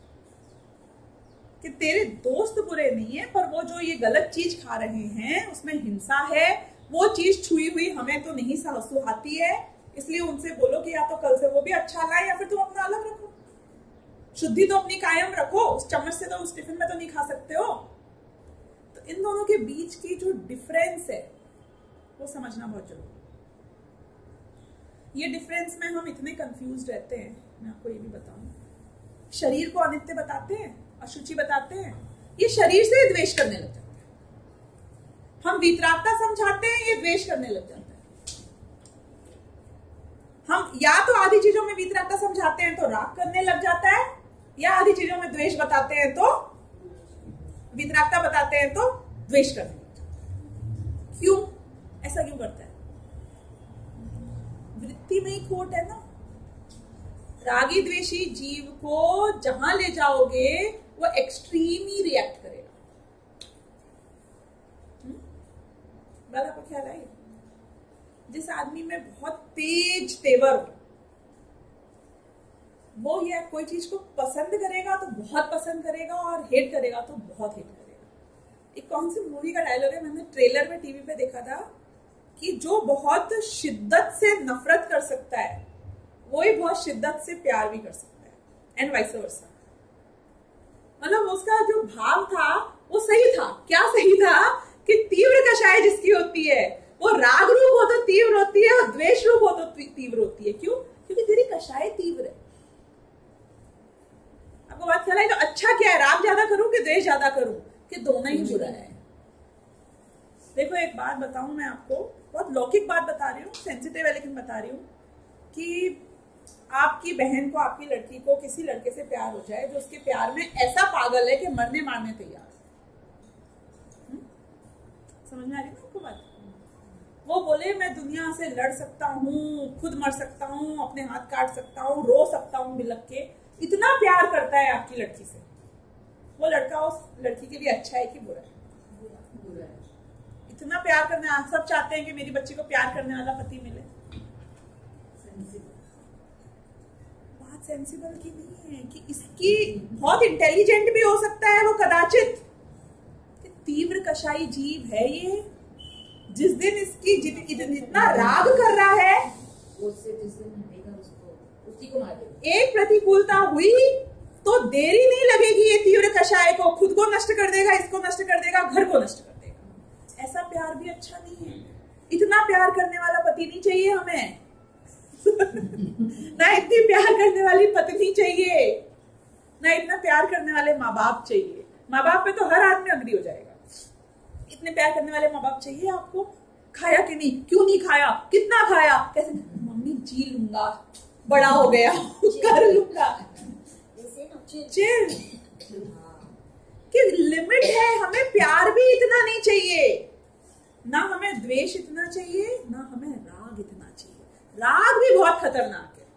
कि तेरे दोस्त बुरे नहीं है, पर वो जो ये गलत चीज खा रहे हैं उसमें हिंसा है, वो चीज छुई हुई हमें तो नहीं सुहाती है। इसलिए उनसे बोलो कि या तो कल से वो भी अच्छा लाए या फिर तुम अपना अलग रखो। शुद्धि तो अपनी कायम रखो। उस चम्मच से तो उस टिफिन में तो नहीं खा सकते हो। तो इन दोनों के बीच की जो डिफरेंस है वो समझना बहुत जरूरी है। ये डिफरेंस में हम इतने कंफ्यूज रहते हैं। मैं आपको ये भी बताऊं, शरीर को अनित्य बताते हैं, अशुचि बताते हैं, ये शरीर से द्वेष करने लग जाते हैं। हम वीतरागता समझाते हैं, ये द्वेष करने लग जाता है। हम या तो आधी चीजों में वीतरागता समझाते हैं तो राग करने लग जाता है, या आधी चीजों में द्वेष बताते हैं तो वीतरागता बताते हैं तो द्वेष करने लग जाता है। क्यों? ऐसा क्यों करता है? वृत्ति में ही खोट है ना। रागी द्वेषी जीव को जहां ले जाओगे वो एक्सट्रीम ही रिएक्ट करेगा। बात आपको ख्याल आई? जिस आदमी में बहुत तेज तेवर हो, वो ये कोई चीज को पसंद करेगा तो बहुत पसंद करेगा और हेट करेगा तो बहुत हेट करेगा। एक कौन सी मूवी का डायलॉग है, मैंने ट्रेलर में टीवी पे देखा था कि जो बहुत शिद्दत से नफरत कर सकता है वो ही बहुत शिद्दत से प्यार भी कर सकता है, एंड वाइस वर्सा। मतलब उसका जो भाव था वो सही था। क्या सही था? कि तीव्र कषाय जिसकी होती है वो राग रूप हो तो तीव्र होती है और द्वेष रूप हो तो तीव्र होती है। क्यों? क्योंकि तेरी कषाय तीव्र है। आपको बात चला है? तो अच्छा क्या है, राग ज्यादा करूं कि द्वेष ज्यादा करूं, कि दोनों ही बुरा है। देखो एक बात बताऊं मैं आपको, बहुत लौकिक बात बता रही हूँ, सेंसिटिव है लेकिन बता रही हूँ, कि आपकी बहन को, आपकी लड़की को किसी लड़के से प्यार हो जाए जो उसके प्यार में ऐसा पागल है कि मरने मारने तैयार है। समझ में आ रही है आपको बात? वो बोले मैं दुनिया से लड़ सकता हूँ, खुद मर सकता हूँ, अपने हाथ काट सकता हूँ, रो सकता हूँ बिलक के, इतना प्यार करता है आपकी लड़की से। वो लड़का उस लड़की के लिए अच्छा है कि बुरा है? बुरा है। इतना प्यार करने, सब चाहते हैं कि मेरी बच्ची को प्यार करने वाला पति मिले। बात सेंसिबल की नहीं है कि इसकी बहुत इंटेलिजेंट भी हो सकता है वो कदाचित, कि तीव्र कषाई जीव है ये। जिस दिन इसकी जितना राग कर रहा है उससे जिस दिन हटेगा उसको उसी को मार देगा। एक प्रतिकूलता हुई तो देरी नहीं लगेगी, ये तीव्र कषाय को खुद को नष्ट कर देगा, इसको नष्ट कर देगा, घर को नष्ट कर देगा। ऐसा प्यार भी अच्छा नहीं है। इतना प्यार करने वाला पति नहीं चाहिए हमें ना इतनी प्यार करने वाली पत्नी चाहिए, ना इतना प्यार करने वाले माँ बाप चाहिए। माँ बाप पे तो हर आदमी अग्री हो जाएगा। इतने प्यार करने वाले माँ बाप चाहिए आपको। खाया कि नहीं? क्यों नहीं खाया? कितना खाया? कैसे? मम्मी जी लूंगा, बड़ा हो गया कर लूंगा। चिल कि लिमिट है। हमें प्यार भी इतना नहीं चाहिए, ना हमें द्वेष इतना चाहिए, ना हमें राग इतना चाहिए। राग भी बहुत खतरनाक है।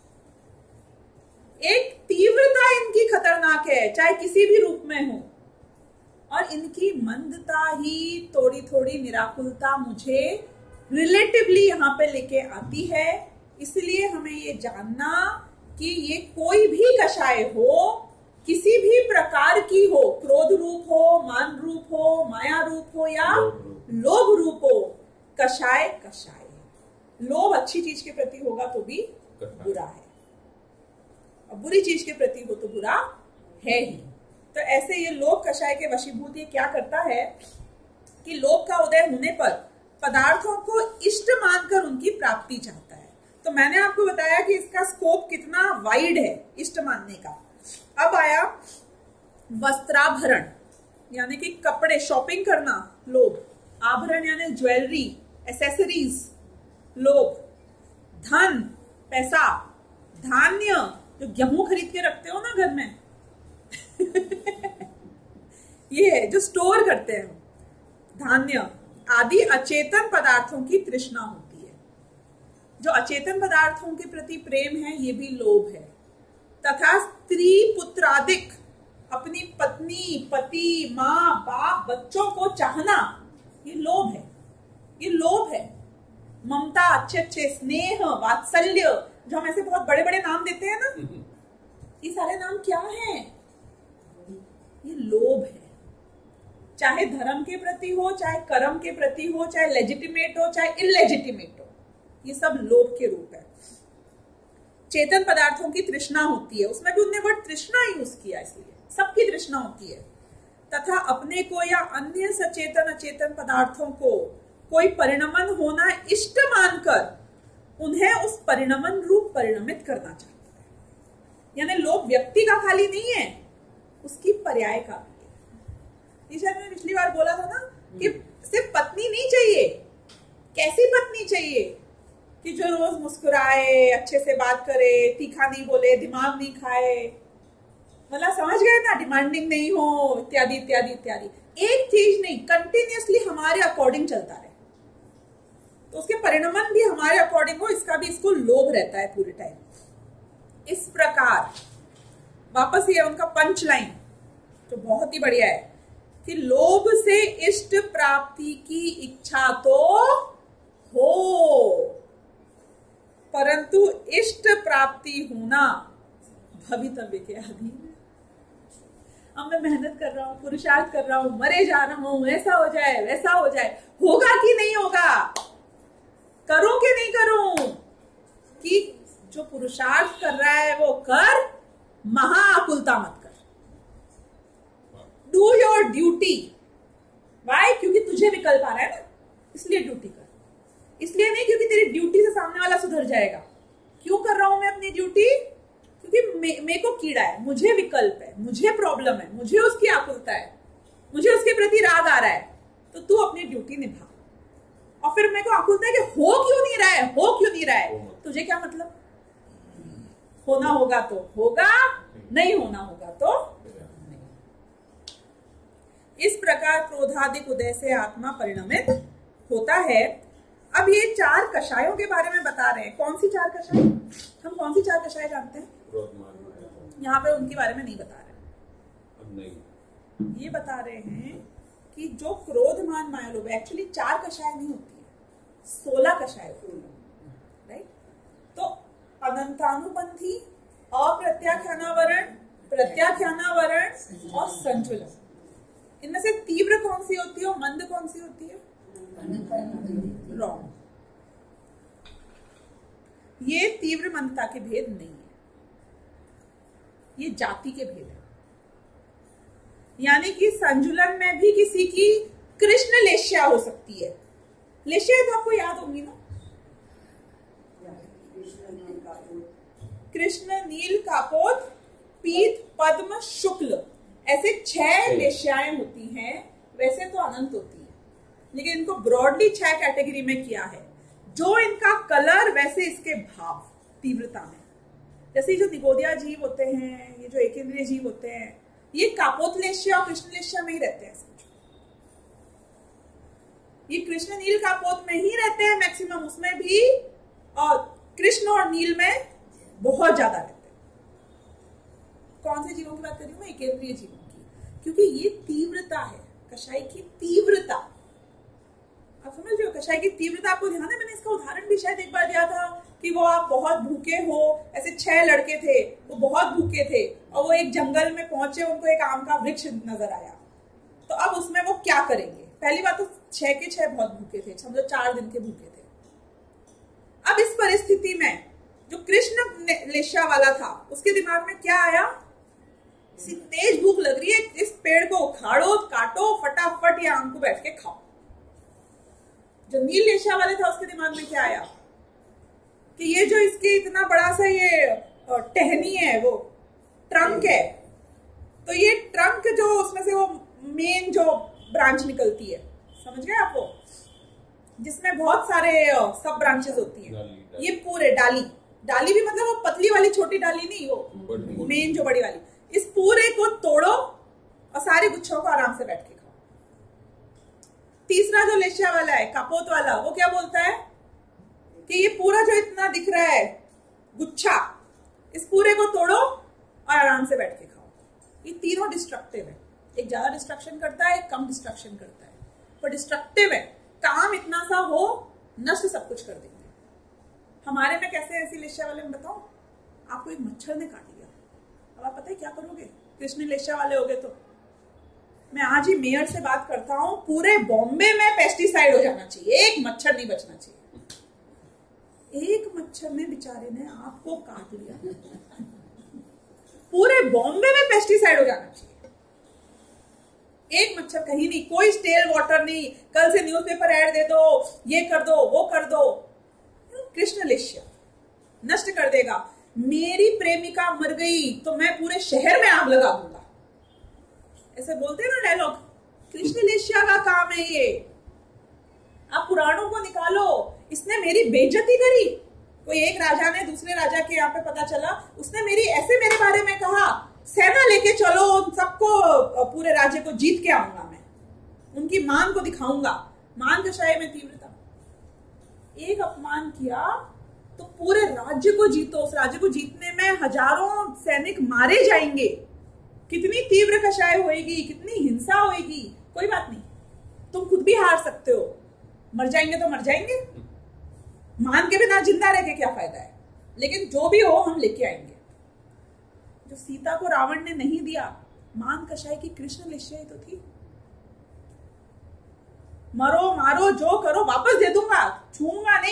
एक तीव्रता इनकी खतरनाक है, चाहे किसी भी रूप में हो, और इनकी मंदता ही थोड़ी थोड़ी निराकुलता मुझे रिलेटिवली यहाँ पे लेके आती है। इसलिए हमें ये जानना कि ये कोई भी कषाय हो, किसी भी प्रकार की हो, क्रोध रूप हो, मान रूप हो, माया रूप हो या लोभ रूप हो, कषाय कषाय है। लोभ अच्छी चीज के प्रति होगा तो भी बुरा है, और बुरी चीज के प्रति हो तो बुरा है ही। तो ऐसे ये लोभ कषाय के वशीभूत ये क्या करता है कि लोभ का उदय होने पर पदार्थों को इष्ट मानकर उनकी प्राप्ति चाहता है। तो मैंने आपको बताया कि इसका स्कोप कितना वाइड है इष्ट मानने का। अब आया वस्त्राभरण, यानी कि कपड़े, शॉपिंग करना लोभ। आभरण यानी ज्वेलरी, एसेसरीज लोभ। धन, पैसा, धान्य, जो गेहूं खरीद के रखते हो ना घर में ये है जो स्टोर करते हैं, धान्य आदि अचेतन पदार्थों की तृष्णा होती है। जो अचेतन पदार्थों के प्रति प्रेम है ये भी लोभ है। तथा स्त्री पुत्रादिक, अपनी पत्नी, पति, माँ, बाप, बच्चों को चाहना, ये लोभ है। ये लोभ है। ममता, अच्छे अच्छे स्नेह, वात्सल्य, जो हम ऐसे बहुत बड़े बड़े नाम देते हैं ना, ये सारे नाम क्या हैं? ये लोभ है। चाहे धर्म के प्रति हो, चाहे कर्म के प्रति हो, चाहे लेजिटिमेट हो, चाहे इलेजिटिमेट हो, ये सब लोभ के रूप है। चेतन पदार्थों की तृष्णा होती है, उसमें भी उन्होंने वर्ड तृष्णा यूज किया, इसलिए सबकी तृष्णा होती है। तथा अपने को या अन्य सचेतन अचेतन पदार्थों को कोई परिणमन होना इष्ट मानकर उन्हें उस परिणमन रूप परिणमित करना चाहता है। यानी लोभ व्यक्ति का खाली नहीं है, उसकी पर्याय का भी है। जैसे मैंने पिछली बार बोला था ना कि सिर्फ पत्नी नहीं चाहिए। कैसी पत्नी चाहिए? कि जो रोज मुस्कुराए, अच्छे से बात करे, तीखा नहीं बोले, दिमाग नहीं खाए, मतलब समझ गए ना, डिमांडिंग नहीं हो, इत्यादि इत्यादि इत्यादि। एक चीज नहीं, कंटिन्यूअसली हमारे अकॉर्डिंग चलता रहे, तो उसके परिणमन भी हमारे अकॉर्डिंग हो, इसका भी इसको लोभ रहता है पूरे टाइम। इस प्रकार वापस ये उनका पंच लाइन जो बहुत ही बढ़िया है कि लोभ से इष्ट प्राप्ति की इच्छा तो हो, परंतु इष्ट प्राप्ति होना भवितव्य के अधीन है। अब मैं मेहनत कर रहा हूँ, पुरुषार्थ कर रहा हूँ, मरे जा रहा हूँ, ऐसा हो जाए, वैसा हो जाए, होगा कि नहीं होगा करूं कि नहीं करूं? कि जो पुरुषार्थ कर रहा है वो कर, महाआकुलता मत कर। Do your duty. वाई? क्योंकि तुझे विकल्प आ रहा है ना, इसलिए ड्यूटी कर। इसलिए नहीं क्योंकि तेरी ड्यूटी से सामने वाला सुधर जाएगा। क्यों कर रहा हूं मैं अपनी ड्यूटी? क्योंकि मेरे को कीड़ा है, मुझे विकल्प है, मुझे प्रॉब्लम है, मुझे उसकी आकुलता है, मुझे उसके प्रति राग आ रहा है, तो तू अपनी ड्यूटी निभा। और फिर मेरे को आकुलता है कि हो क्यों नहीं रहा है, हो क्यों नहीं रहा है, तुझे क्या मतलब? होना होगा तो होगा, नहीं होना होगा तो नहीं। इस प्रकार क्रोधादिक उदय से आत्मा परिणमित होता है। अब ये चार कषायों के बारे में बता रहे हैं। कौन सी चार कषाय? हम कौन सी चार कषाय जानते हैं? यहाँ पे उनके बारे में नहीं बता रहे। नहीं। ये बता रहे हैं कि जो क्रोध मान माया लोभ, एक्चुअली चार कषाय नहीं होती है, सोलह कषाय होती है, राइट? तो अनंतानुबंधी, अप्रत्याख्यानावरण, प्रत्याख्यानावरण और संचुलन, इनमें से तीव्र कौन सी होती है और मंद कौन सी होती है? रॉन्ग। ये तीव्र मंदता के भेद नहीं है, ये जाति के भेद है। यानी कि संजुलन में भी किसी की कृष्ण लेश्या हो सकती है। लेश्या तो आपको याद होंगी ना, कृष्ण, नील, कापोत, पीत, पद्म, शुक्ल, ऐसे छह लेश्याएं होती हैं। वैसे तो अनंत होती है, लेकिन इनको ब्रॉडली छह कैटेगरी में किया है। जो इनका कलर वैसे इसके भाव तीव्रता में, जैसे जो निगोदिया जीव होते हैं, ये जो एकेंद्रिय जीव होते हैं, ये कापोतलेश्या और कृष्णलेश्या में ही रहते हैं। समझो, ये कृष्ण नील कापोत में ही रहते हैं मैक्सिमम, उसमें भी, और कृष्ण और नील में बहुत ज्यादा रहते हैं। कौन से जीवों की बात कर रही हूँ मैं? एकेंद्रिय जीवों की, क्योंकि ये तीव्रता है कषाय की तीव्रता। आप समझ रहे हो कषाय की तीव्रता? आपको ध्यान है, मैंने इसका उदाहरण भी शायद एक बार दिया था कि वो आप बहुत भूखे हो, ऐसे छह लड़के थे, वो बहुत भूखे थे और वो एक जंगल में पहुंचे, उनको एक आम का वृक्ष नजर आया। तो अब उसमें वो क्या करेंगे? पहली बात तो छह के छह बहुत भूखे थे, समझो चार दिन के भूखे थे। अब इस परिस्थिति में जो कृष्ण लेश्या वाला था, उसके दिमाग में क्या आया? तेज भूख लग रही है, इस पेड़ को उखाड़ो, काटो, फटाफट ये आम को बैठ के खाओ। जो नील लेश्या वाले था, उसके दिमाग में क्या आया कि ये जो इसके इतना बड़ा सा ये टहनी है, वो ट्रंक है, तो ये ट्रंक जो उसमें से वो मेन जो ब्रांच निकलती है, समझ गए आप, वो जिसमें बहुत सारे सब ब्रांचेस होती हैं, ये पूरे डाली, डाली भी मतलब वो पतली वाली छोटी डाली नहीं, वो मेन जो बड़ी वाली, इस पूरे को तोड़ो और सारे गुच्छों को आराम से बैठ के खाओ। तीसरा जो लेश्या वाला है, कापोत वाला, वो क्या बोलता है कि ये पूरा जो इतना दिख रहा है गुच्छा, इस पूरे को तोड़ो और आराम से बैठ के खाओ। ये तीनों डिस्ट्रक्टिव है, एक ज्यादा डिस्ट्रक्शन करता है, एक कम डिस्ट्रक्शन करता है, पर डिस्ट्रक्टिव है। काम इतना सा हो, नष्ट सब कुछ कर देंगे। हमारे में कैसे ऐसी लेश्या वाले में बताओ, आपको एक मच्छर ने काट लिया, अब आप पता है क्या करोगे? कृष्ण लेश्या वाले होगे तो मैं आज ही मेयर से बात करता हूं, पूरे बॉम्बे में पेस्टिसाइड हो जाना चाहिए, एक मच्छर नहीं बचना चाहिए। एक मच्छर ने बेचारे ने आपको काट लिया, पूरे बॉम्बे में पेस्टिसाइड हो जाना चाहिए। एक मच्छर कहीं नहीं, कोई स्टेल वाटर नहीं, कल से न्यूज़पेपर ऐड दे दो, ये कर दो, वो कर दो। कृष्ण लेश्या नष्ट कर देगा। मेरी प्रेमिका मर गई तो मैं पूरे शहर में आग लगा दूंगा, ऐसे बोलते हैं ना डायलॉग। कृष्ण लेश्या का काम है ये। आप पुराणों को निकालो, इसने मेरी बेइज्जती करी। कोई एक राजा ने दूसरे राजा के यहाँ पे पता चला, उसने मेरी ऐसे मेरे बारे में कहा, सेना लेके चलो, सबको, पूरे राज्य को जीत के आऊंगा मैं, उनकी मान को दिखाऊंगा। मान कषाय में तीव्रता, एक अपमान किया तो पूरे राज्य को जीतो। उस राज्य को जीतने में हजारों सैनिक मारे जाएंगे। कितनी तीव्र कषाय होएगी, कितनी हिंसा होएगी, कोई बात नहीं, तुम खुद भी हार सकते हो। मर जाएंगे तो मर जाएंगे, मान के बिना जिंदा रह के क्या फायदा है, लेकिन जो भी हो हम लेके आएंगे। जो सीता को रावण ने नहीं दिया, मान कषाय की कृष्ण लेश्या ही तो थी। मरो मारो जो करो वापस दे दूंगा, छूंगा नहीं,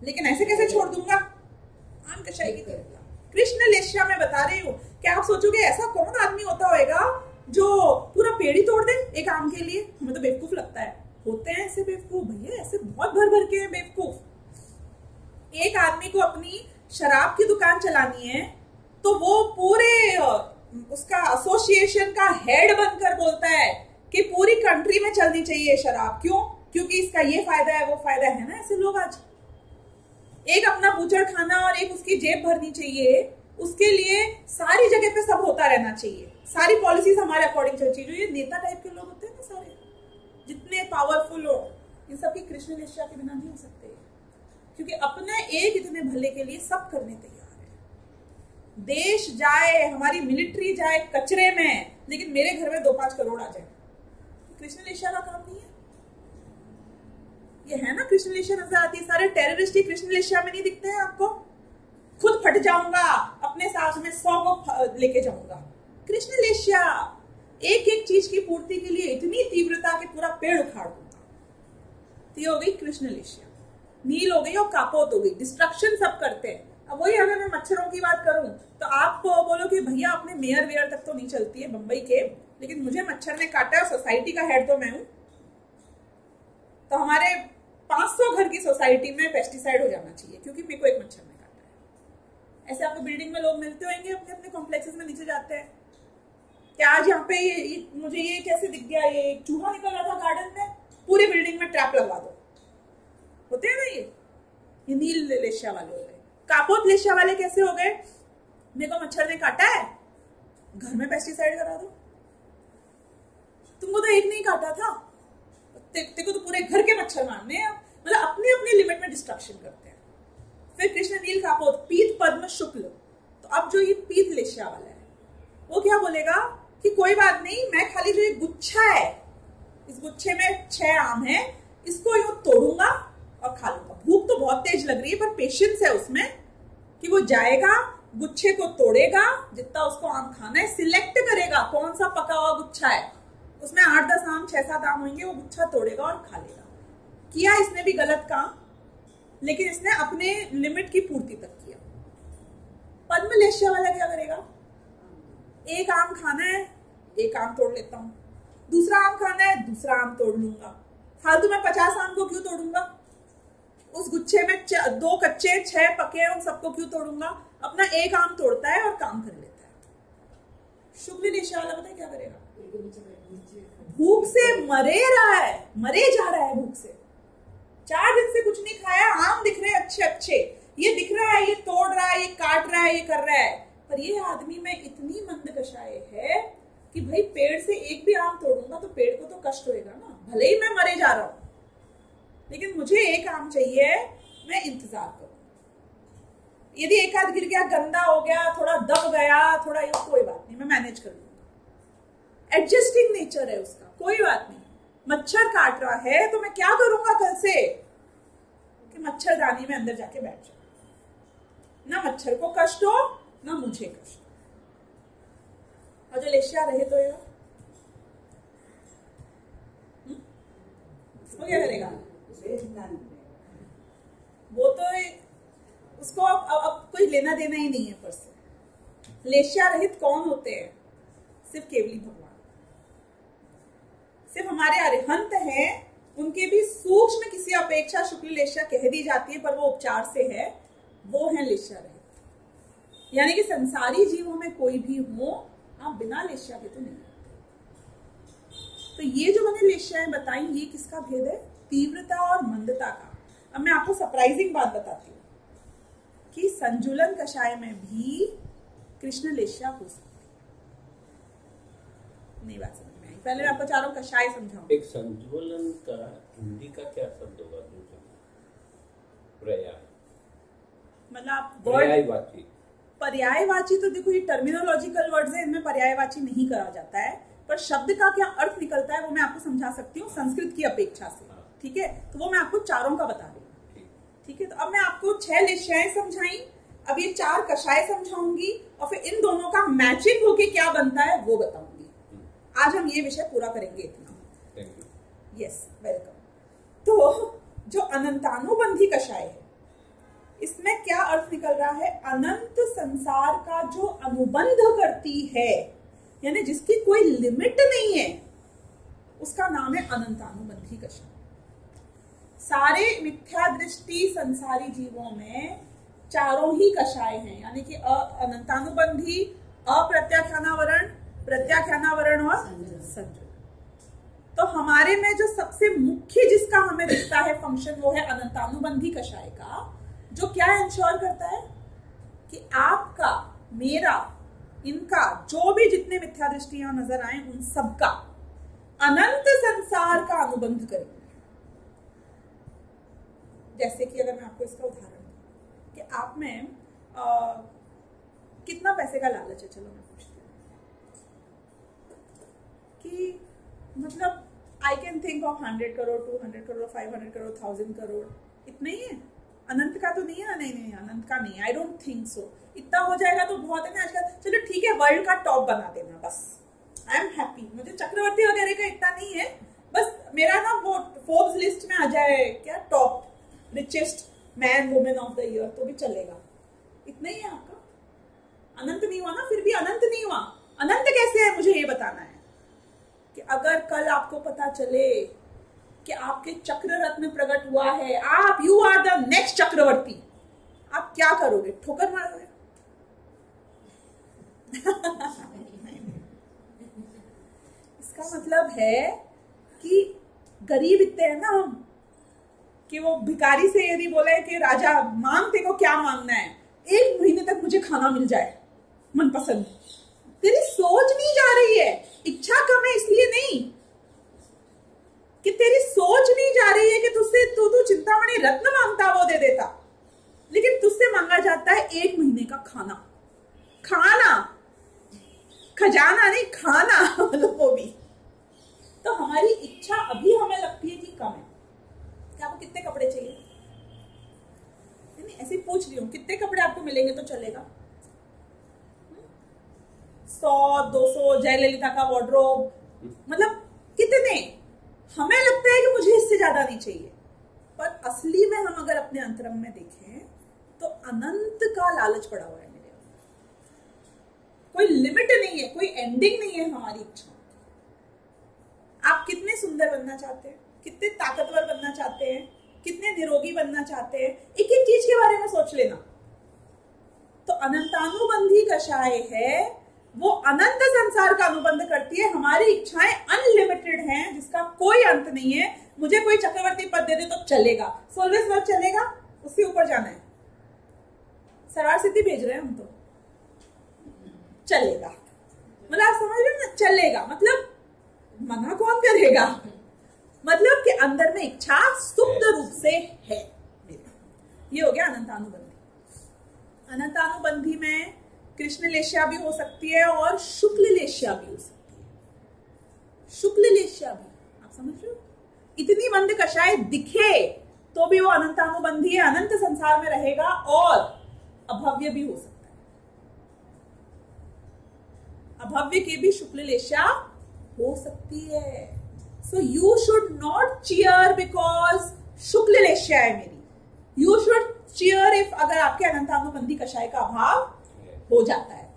लेकिन ऐसे कैसे छोड़ दूंगा, मान कषाय की तरह। कृष्ण लेश्या में बता रही हूँ कि आप सोचोगे ऐसा कौन आदमी होता होगा जो पूरा पेड़ ही तोड़ दे एक आम के लिए। हमें तो बेवकूफ लगता है, होते हैं ऐसे बेवकूफ भैया, ऐसे बहुत भर भर के हैं बेवकूफ। एक आदमी को अपनी शराब की दुकान चलानी है तो वो पूरे उसका एसोसिएशन का हेड बनकर बोलता है कि पूरी कंट्री में चलनी चाहिए शराब। क्यों? क्योंकि इसका ये फायदा है वो फायदा है ना। ऐसे लोग आज एक अपना बूचड़ खाना और एक उसकी जेब भरनी चाहिए, उसके लिए सारी जगह पे सब होता रहना चाहिए, सारी पॉलिसीज हमारे अकॉर्डिंग चलनी चाहिए। जो ये नेता टाइप के लोग होते हैं ना सारे, जितने पावरफुल हो, इन सब की कृष्ण लेश्या के बिना नहीं हो सकते, क्योंकि अपने एक इतने भले के लिए सब करने तैयार है। देश जाए, हमारी मिलिट्री जाए कचरे में, लेकिन मेरे घर में दो पांच करोड़ आ जाए, कृष्ण लेश्या का काम नहीं है। ये है ना कृष्ण लेश्या नजर आती है। सारे टेररिस्ट ही कृष्ण लेश्या में नहीं दिखते हैं आपको? खुद फट जाऊंगा, अपने साथ में सौ को लेके जाऊंगा, कृष्ण लेश्या। एक एक चीज की पूर्ति के लिए इतनी तीव्रता कि पूरा पेड़ उखाड़ दूंगा। तो ये हो गई कृष्ण लेश्या। नील हो गई और कापोत हो गई, डिस्ट्रक्शन सब करते हैं। अब वही अगर मैं मच्छरों की बात करूं तो आप बोलो कि भैया अपने मेयर वेयर तक तो नहीं चलती है बंबई के, लेकिन मुझे मच्छर ने काटा है, सोसाइटी का हेड तो मैं हूं, तो हमारे पांच सौ घर की सोसाइटी में पेस्टिसाइड हो जाना चाहिए क्योंकि मेरे को एक मच्छर ने काटा है। ऐसे आपको बिल्डिंग में लोग मिलते होंगे, अपने अपने कॉम्प्लेक्सेस में नीचे जाते हैं कि आज यहाँ पे ये, ये मुझे ये कैसे दिख गया, ये चूहा निकल रहा था गार्डन में, पूरी बिल्डिंग में ट्रैप लगवा दो। होते हैं ना ये ये नील लेश्या वाले हो गए। कापोत लेश्या वाले कैसे हो गए? मेरे को मच्छर ने काटा है, घर में पेस्टिसाइड करा दो। तुमको तो एक नहीं काटा था, तेरे को तो पूरे घर के मच्छर मारने हैं। मतलब अपने अपने लिमिट में डिस्ट्रक्शन करते हैं। फिर कृष्ण नील कापोत, पीत पद्म शुक्ल। तो अब जो ये पीत लेश्या वाला है वो क्या बोलेगा कि कोई बात नहीं, मैं खाली जो ये गुच्छा है, इस गुच्छे में छह आम है, इसको यूं तोड़ूंगा और खा लूंगा। भूख तो बहुत तेज लग रही है पर पेशेंस है उसमें कि वो जाएगा, गुच्छे को तोड़ेगा, जितना उसको आम खाना है सिलेक्ट करेगा कौन सा पका हुआ गुच्छा है, उसमें आठ दस आम छह सात आम होंगे, वो गुच्छा तोड़ेगा और खा लेगा। किया इसने भी गलत काम, लेकिन इसने अपने लिमिट की पूर्ति तक किया। पद्म लेश्या वाला क्या करेगा? एक आम खाना है, एक आम तोड़ लेता हूं, दूसरा आम खाना है, दूसरा आम तोड़ लूंगा, फालतू में पचास आम को क्यों तोड़ूंगा? उस गुच्छे में दो कच्चे छह पके उन सबको क्यों तोड़ूंगा? अपना एक आम तोड़ता है और काम कर लेता है। शुक्ल लेश्या वाला पता है क्या करेगा? भूख से मरे रहा है, मरे जा रहा है भूख से, चार दिन से कुछ नहीं खाया, आम दिख रहे अच्छे अच्छे, ये दिख रहा है, ये तोड़ रहा है, ये काट रहा है, ये कर रहा है, पर ये आदमी में इतनी मंद कषाय है कि भाई पेड़ से एक भी आम तोड़ूंगा तो पेड़ को तो कष्ट होएगा ना, भले ही मैं मरे जा रहा हूं, लेकिन मुझे एक आम चाहिए, मैं इंतजार करूं। यदि एक आध गिर गया, गंदा हो गया, थोड़ा दब गया, थोड़ा ये कोई बात नहीं, मैं मैनेज कर लूंगा। एडजस्टिंग नेचर है उसका, कोई बात नहीं। मच्छर काट रहा है तो मैं क्या करूंगा कल से कि मच्छरदानी में अंदर जाके बैठ जाऊं, ना मच्छर को कष्ट हो ना मुझे कष्ट। और जो लेश्या रहे तो ये वो क्या करेगा? वो तो उसको अब, अब, अब कोई लेना देना ही नहीं है पर से। लेश्या रहित कौन होते हैं? सिर्फ केवली भगवान, सिर्फ हमारे अरिहंत हैं, उनके भी सूक्ष्म किसी अपेक्षा शुक्ल लेश्या कह दी जाती है पर वो उपचार से है, वो है लेश्या रहित। यानी कि संसारी जीवों में कोई भी हो, आप बिना लेश्या के तो नहीं होते। तो ये जो मैंने लेश्याएं बताई, ये किसका भेद है? तीव्रता और मंदता का। अब मैं आपको सरप्राइजिंग बात बताती हूँ कि संजुलन कषाय में भी कृष्ण लेश्या हो सकती है। नहीं बात समझ में आई? पहले मैं आपको चारों कषाय समझाऊं। एक संजुलन का हिंदी का क्या शब्द होगा? पर्याय, मतलब आप पर्यायवाची। पर्यायवाची तो देखो ये टर्मिनोलॉजिकल वर्ड्स है, इनमें पर्यायवाची नहीं करा जाता है, पर शब्द का क्या अर्थ निकलता है वो मैं आपको समझा सकती हूँ संस्कृत की अपेक्षा से। ठीक है, तो वो मैं आपको चारों का बता दूंगी। ठीक है, तो अब मैं आपको छह लेश्याएं समझाई, अब ये चार कषाय समझाऊंगी और फिर इन दोनों का मैचिंग होके क्या बनता है वो बताऊंगी। आज हम ये विषय पूरा करेंगे इतना। Yes, welcome. तो जो अनंतानुबंधी कषाय है इसमें क्या अर्थ निकल रहा है? अनंत संसार का जो अनुबंध करती है, यानी जिसकी कोई लिमिट नहीं है, उसका नाम है अनंतानुबंधी कषाय। सारे मिथ्या दृष्टि संसारी जीवों में चारों ही कषाय हैं, यानी कि अनंतानुबंधी, अप्रत्याख्यानावरण, प्रत्याख्यानावरण और संजोग। तो हमारे में जो सबसे मुख्य जिसका हमें दिखता है फंक्शन, वो है अनंतानुबंधी कषाय का, जो क्या इंश्योर करता है कि आपका, मेरा, इनका, जो भी जितने मिथ्या दृष्टियां नजर आए, उन सबका अनंत संसार का अनुबंध करेंगे। जैसे कि अगर मैं आपको इसका उदाहरण दूं कि आप में आ, कितना पैसे का लालच है, चलो मैं पूछती हूँ कि मतलब I can think of hundred crore, two hundred crore, five hundred crore, thousand crore, इतना ही है। अनंत का तो नहीं है ना? नहीं नहीं, अनंत का नहीं, आई डोंट थिंक सो। इतना हो जाएगा तो बहुत है ना आजकल। चलो ठीक है, वर्ल्ड का टॉप बना देना, बस आई एम हैप्पी। मुझे चक्रवर्ती वगैरह का इतना नहीं है, बस मेरा ना वो फोर्ब्स लिस्ट में आ जाए क्या, top richest man women of the year, तो भी चलेगा। इतना ही है आपका, अनंत नहीं हुआ ना? फिर भी अनंत नहीं हुआ। अनंत कैसे है, मुझे ये बताना है कि अगर कल आपको पता चले कि आपके चक्र रत्न प्रकट हुआ है, आप, you are the next chakravarti, आप क्या करोगे? ठोकर मारोगे? इसका मतलब है कि गरीब इतने हैं ना हम कि वो भिखारी से यदि बोले कि राजा मांग, तेरे को क्या मांगना है, एक महीने तक मुझे खाना मिल जाए मनपसंद। तेरी सोच नहीं जा रही है, इच्छा कम है इसलिए नहीं, कि तेरी सोच नहीं जा रही है कि तुझसे तू तू चिंतामणि रत्न मांगता वो दे देता, लेकिन तुझसे मांगा जाता है एक महीने का खाना। खाना, खजाना नहीं, खाना मतलब वो भी। तो हमारी इच्छा अभी हमें लगती है कि कम है। क्या आपको कितने कपड़े चाहिए? नहीं, ऐसे ही पूछ रही हूँ, कितने कपड़े आपको मिलेंगे तो चलेगा? सौ, दो सौ, जयललिता का वार्डरोब, मतलब कितने? हमें लगता है कि मुझे इससे ज्यादा नहीं चाहिए, पर असली में हम अगर अपने अंतरंग में देखें तो अनंत का लालच पड़ा हुआ है मेरे अंदर। कोई लिमिट नहीं है, कोई एंडिंग नहीं है हमारी इच्छा। आप कितने सुंदर बनना चाहते हैं, कितने ताकतवर बनना चाहते हैं, कितने निरोगी बनना चाहते हैं, एक एक चीज के बारे में सोच लेना। तो अनंतानुबंधी कषाय है, वो अनंत संसार का अनुबंध करती है। हमारी इच्छाएं अनलिमिटेड हैं, जिसका कोई अंत नहीं है। मुझे कोई चक्रवर्ती पद दे दे तो चलेगा, सोलवे स्वर चलेगा, उससे ऊपर जाना है, सरवार सिद्धि भेज रहे हैं हम तो चलेगा। मतलब आप समझ रहे हो ना, चलेगा मतलब मना कौन करेगा, मतलब कि अंदर में इच्छा सुप्त रूप से है। ये हो गया अनंतानुबंधी। अनंतानुबंधी में कृष्ण लेश्या भी हो सकती है और शुक्ल लेश्या भी हो सकती है। शुक्ल लेश्या भी, आप समझ रहे हो, इतनी बंद कषाय दिखे तो भी वो अनंतानुबंधी है, अनंत संसार में रहेगा और अभव्य भी हो सकता है। अभव्य की भी शुक्ल लेश्या हो सकती है। So you should not cheer because शुक्ल लेश्या है मेरी। यू शुड चीयर इफ अगर आपके अनंतानुबंधी कषाय का अभाव हो जाता है।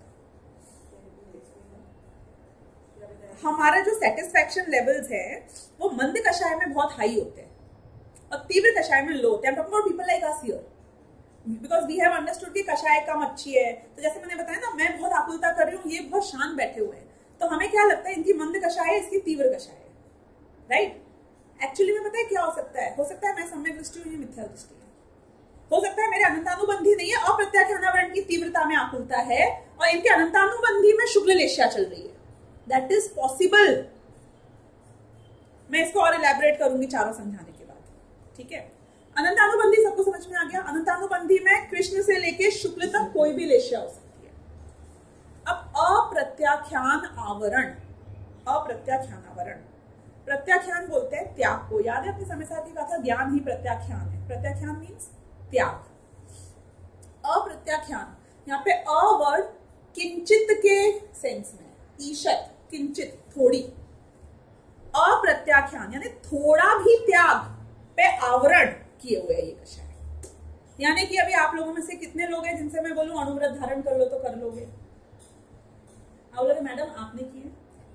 हमारा जो सेटिस्फैक्शन लेवल्स है वो मंद कषाय में बहुत हाई होते हैं और तीव्र कषाय में लो होते हैं। People like us here because we have understood कि कषाय कम अच्छी है। तो जैसे मैंने बताया ना, मैं बहुत आकुलता कर रही हूँ, ये बहुत शांत बैठे हुए हैं, तो हमें क्या लगता है इनकी मंद कषाय है, इसकी तीव्र कषाय है, राइट? एक्चुअली में पता है क्या हो सकता है? हो सकता है मैं सम्यक दृष्टि हूँ, ये मिथ्या दृष्टि है। हो सकता है मेरे अनंतानुबंधी नहीं है, अप्रत्याख्यानावरण की तीव्रता में आकुलता है और इनके अनंतानुबंधी में शुक्ल लेश्या चल रही है। That is possible. मैं इसको और इलैबोरेट करूंगी चारों समझाने के बाद, ठीक है? अनंतानुबंधी सबको समझ में आ गया। अनंतानुबंधी में कृष्ण से लेके शुक्ल तक कोई भी लेश्या हो सकती है। अब अप्रत्याख्यान आवरण, अप्रत्याख्यान आवरण, प्रत्याख्यान बोलते हैं त्याग को। याद है अपने समय साथ की कहा था, ज्ञान ही प्रत्याख्यान है। प्रत्याख्यान मीन्स त्याग। अप्रत्याख्यान, यहाँ पे अ वर्ड किंचित के सेंस में, ईशत, किंचित, थोड़ी। अप्रत्याख्यान यानी थोड़ा भी त्याग पे आवरण किए हुए ये कषाय। यानी कि अभी आप लोगों में से कितने लोग हैं जिनसे मैं बोलूं अणुव्रत धारण कर लो तो कर लोगे? आप बोलोगे मैडम आपने किए,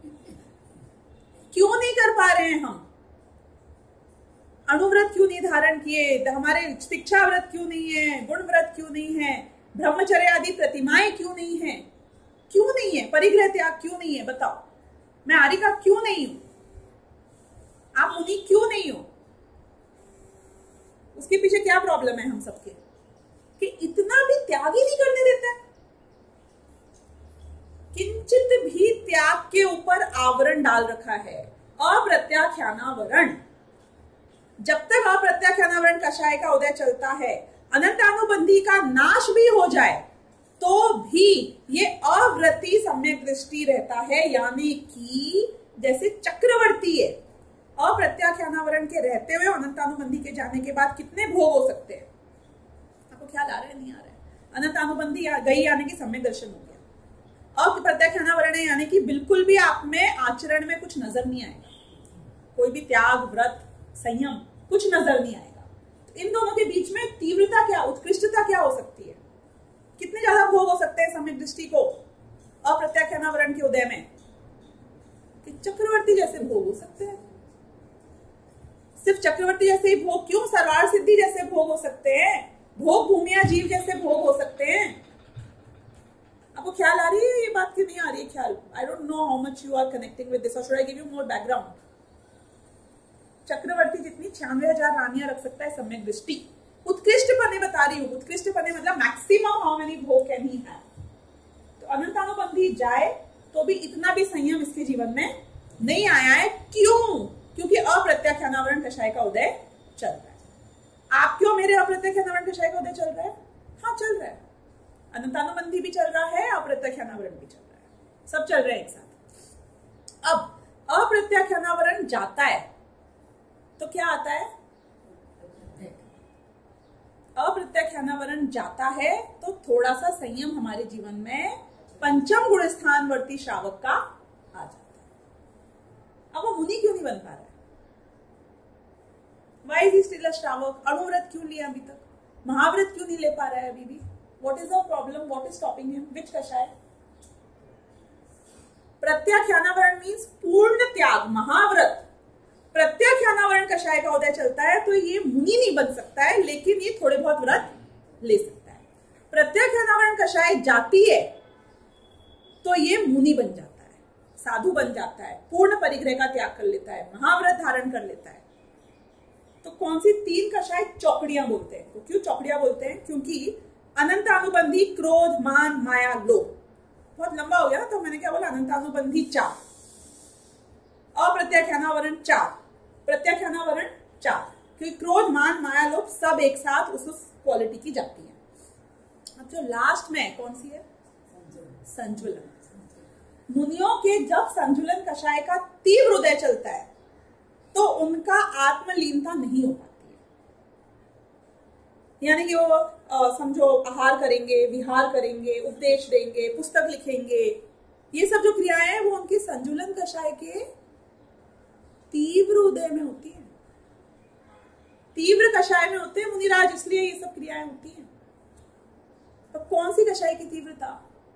क्यों नहीं कर पा रहे हैं हम? अणुव्रत क्यों नहीं धारण किए? हमारे शिक्षा व्रत क्यों नहीं है? गुण व्रत क्यों नहीं है? ब्रह्मचर्य आदि प्रतिमाएं क्यों नहीं है? क्यों नहीं है? परिग्रह त्याग क्यों नहीं है? बताओ। मैं आरिका क्यों नहीं हूं? आप मुनि क्यों नहीं हो? उसके पीछे क्या प्रॉब्लम है हम सबके कि इतना भी त्याग ही नहीं करने देता है। किंचित भी त्याग के ऊपर आवरण डाल रखा है, अप्रत्याख्यानावरण। जब तक अप्रत्याख्यानावरण कषाय का उदय चलता है, अनंतानुबंधी का नाश भी हो जाए तो भी ये अव्रती सम्यक दृष्टि रहता है, यानी कि जैसे चक्रवर्ती है। अप्रत्याख्यानावरण के रहते हुए अनंतानुबंधी के जाने के बाद कितने भोग हो सकते हैं? आपको ख्याल आ रहा है नहीं आ रहा है? अनंतानुबंधी गई यानी कि सम्यक दर्शन हो गया। अप्रत्याख्यानावरण है यानी कि बिल्कुल भी आप में आचरण में कुछ नजर नहीं आएगा, कोई भी त्याग व्रत संयम कुछ नजर नहीं आएगा। तो इन दोनों के बीच में तीव्रता क्या, उत्कृष्टता क्या हो सकती है? कितने ज्यादा भोग हो सकते हैं सम्यक दृष्टि को अप्रत्याख्यानावरण के उदय में? कि चक्रवर्ती जैसे भोग हो सकते हैं। सिर्फ चक्रवर्ती जैसे ही भोग क्यों, सर्वार सिद्धि जैसे भोग हो सकते हैं, भोग भूमिया जीव जैसे भोग हो सकते हैं। आपको ख्याल आ रही है ये बात की नहीं आ रही है ख्याल? I don't know how much you are connecting with this, और should I give you more background? चक्रवर्ती जितनी छियानवे हजार रानियां रख सकता है सम्यक दृष्टि। उत्कृष्ट पने बता रही हूँ, उत्कृष्ट पने मतलब maximum how many bhog can he have. तो अनंतानुबंधी जाए तो भी इतना भी संयम इसके जीवन में नहीं आया है। क्यों? क्योंकि अप्रत्याख्यानावरण कषाय का उदय चल रहा है। आप क्यों मेरे अप्रत्याख्यानावरण कषाय का उदय चल रहा है? हाँ चल रहा है। अनंतानुबंधी भी चल रहा है, अप्रत्याख्यानावरण भी चल रहा है, सब चल रहे हैं एक साथ। अब अप्रत्याख्यानावरण जाता है तो क्या आता है? अप्रत्याख्यानावरण जाता है तो थोड़ा सा संयम हमारे जीवन में पंचम गुण स्थानवर्ती श्रावक का आ जाता है। अब वो मुनि क्यों नहीं बन पा रहा है? Why is he still a श्रावक? अणुव्रत क्यों लिया अभी तक? महाव्रत क्यों नहीं ले पा रहा है अभी भी? What is the problem? What is stopping him? Which कषाय? प्रत्याख्यानावरण मीन्स पूर्ण त्याग, महाव्रत। प्रत्याख्यानावरण कषाय का उदय चलता है तो ये मुनि नहीं बन सकता है, लेकिन ये थोड़े बहुत व्रत ले सकता है। प्रत्याख्यानावरण कषाय जाती है तो ये मुनि बन जाता है, साधु बन जाता है, पूर्ण परिग्रह का त्याग कर लेता है, महाव्रत धारण कर लेता है। तो कौन सी तीन कषाय चौकड़ियां बोलते हैं? तो क्यों चौकड़ियां बोलते हैं? क्योंकि अनंतानुबंधी क्रोध मान माया लोभ, बहुत लंबा हो गया ना, तो मैंने क्या बोला? अनंतानुबंधी चार, अप्रत्याख्यानावरण चार, प्रत्याख्यानावरण चार, क्योंकि क्रोध मान माया लोभ सब एक साथ उस उस क्वालिटी की जाती है। अब जो लास्ट में कौन सी है? संजुलन। मुनियों के जब संजुलन कषाय का तीव्र उदय चलता है तो उनका आत्मलीनता नहीं हो पाती है। यानी कि वो समझो आहार करेंगे, विहार करेंगे, उपदेश देंगे, पुस्तक लिखेंगे, ये सब जो क्रियाएं हैं वो उनके संजुलन कषाय के तीव्र उदय में होती है, तीव्र कषाय में होते हैं मुनिराज, इसलिए ये सब क्रियाएं होती हैं। तो कौन सी कषाय की तीव्रता,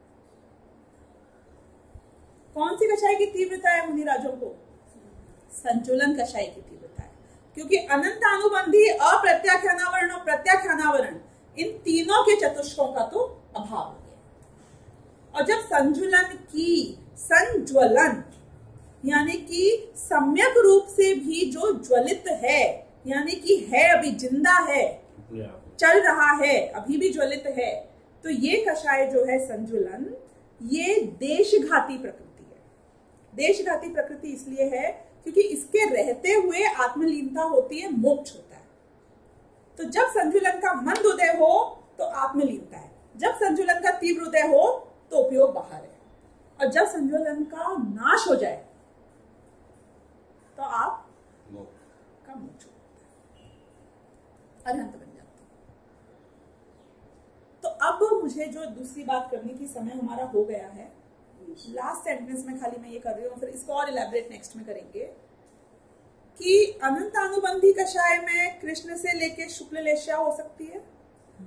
कौन सी कषाय की तीव्रता है मुनिराजों को? संचुलन कषाय की तीव्रता है, क्योंकि अनंतानुबंधी, अप्रत्याख्यानावरण और प्रत्याख्यानावरण, इन तीनों के चतुष्कों का तो अभाव हो गया। और जब संजुलन की, संज्वलन यानी कि सम्यक रूप से भी जो ज्वलित है, यानी कि है, अभी जिंदा है, चल रहा है, अभी भी ज्वलित है, तो ये कषाय जो है संजुलन, ये देशघाती प्रकृति है। देशघाती प्रकृति इसलिए है क्योंकि इसके रहते हुए आत्मलीनता होती है, मोक्ष होता है। तो जब संजुलन का मंद उदय हो तो आत्मलीनता है, जब संजुलन का तीव्र उदय हो तो उपयोग बाहर है, और जब संजुलन का नाश हो जाए तो आप का मोक्ष होता है, अरहंत बन जाते हैं। तो अब मुझे जो दूसरी बात करने की समय हमारा हो गया है, लास्ट सेंटेंस में खाली मैं ये कर रही हूँ, फिर इसको और इलेबरेट नेक्स्ट में करेंगे कि अनंतानुबंधी कषाय में कृष्ण से लेके शुक्ल लेश्या हो सकती है,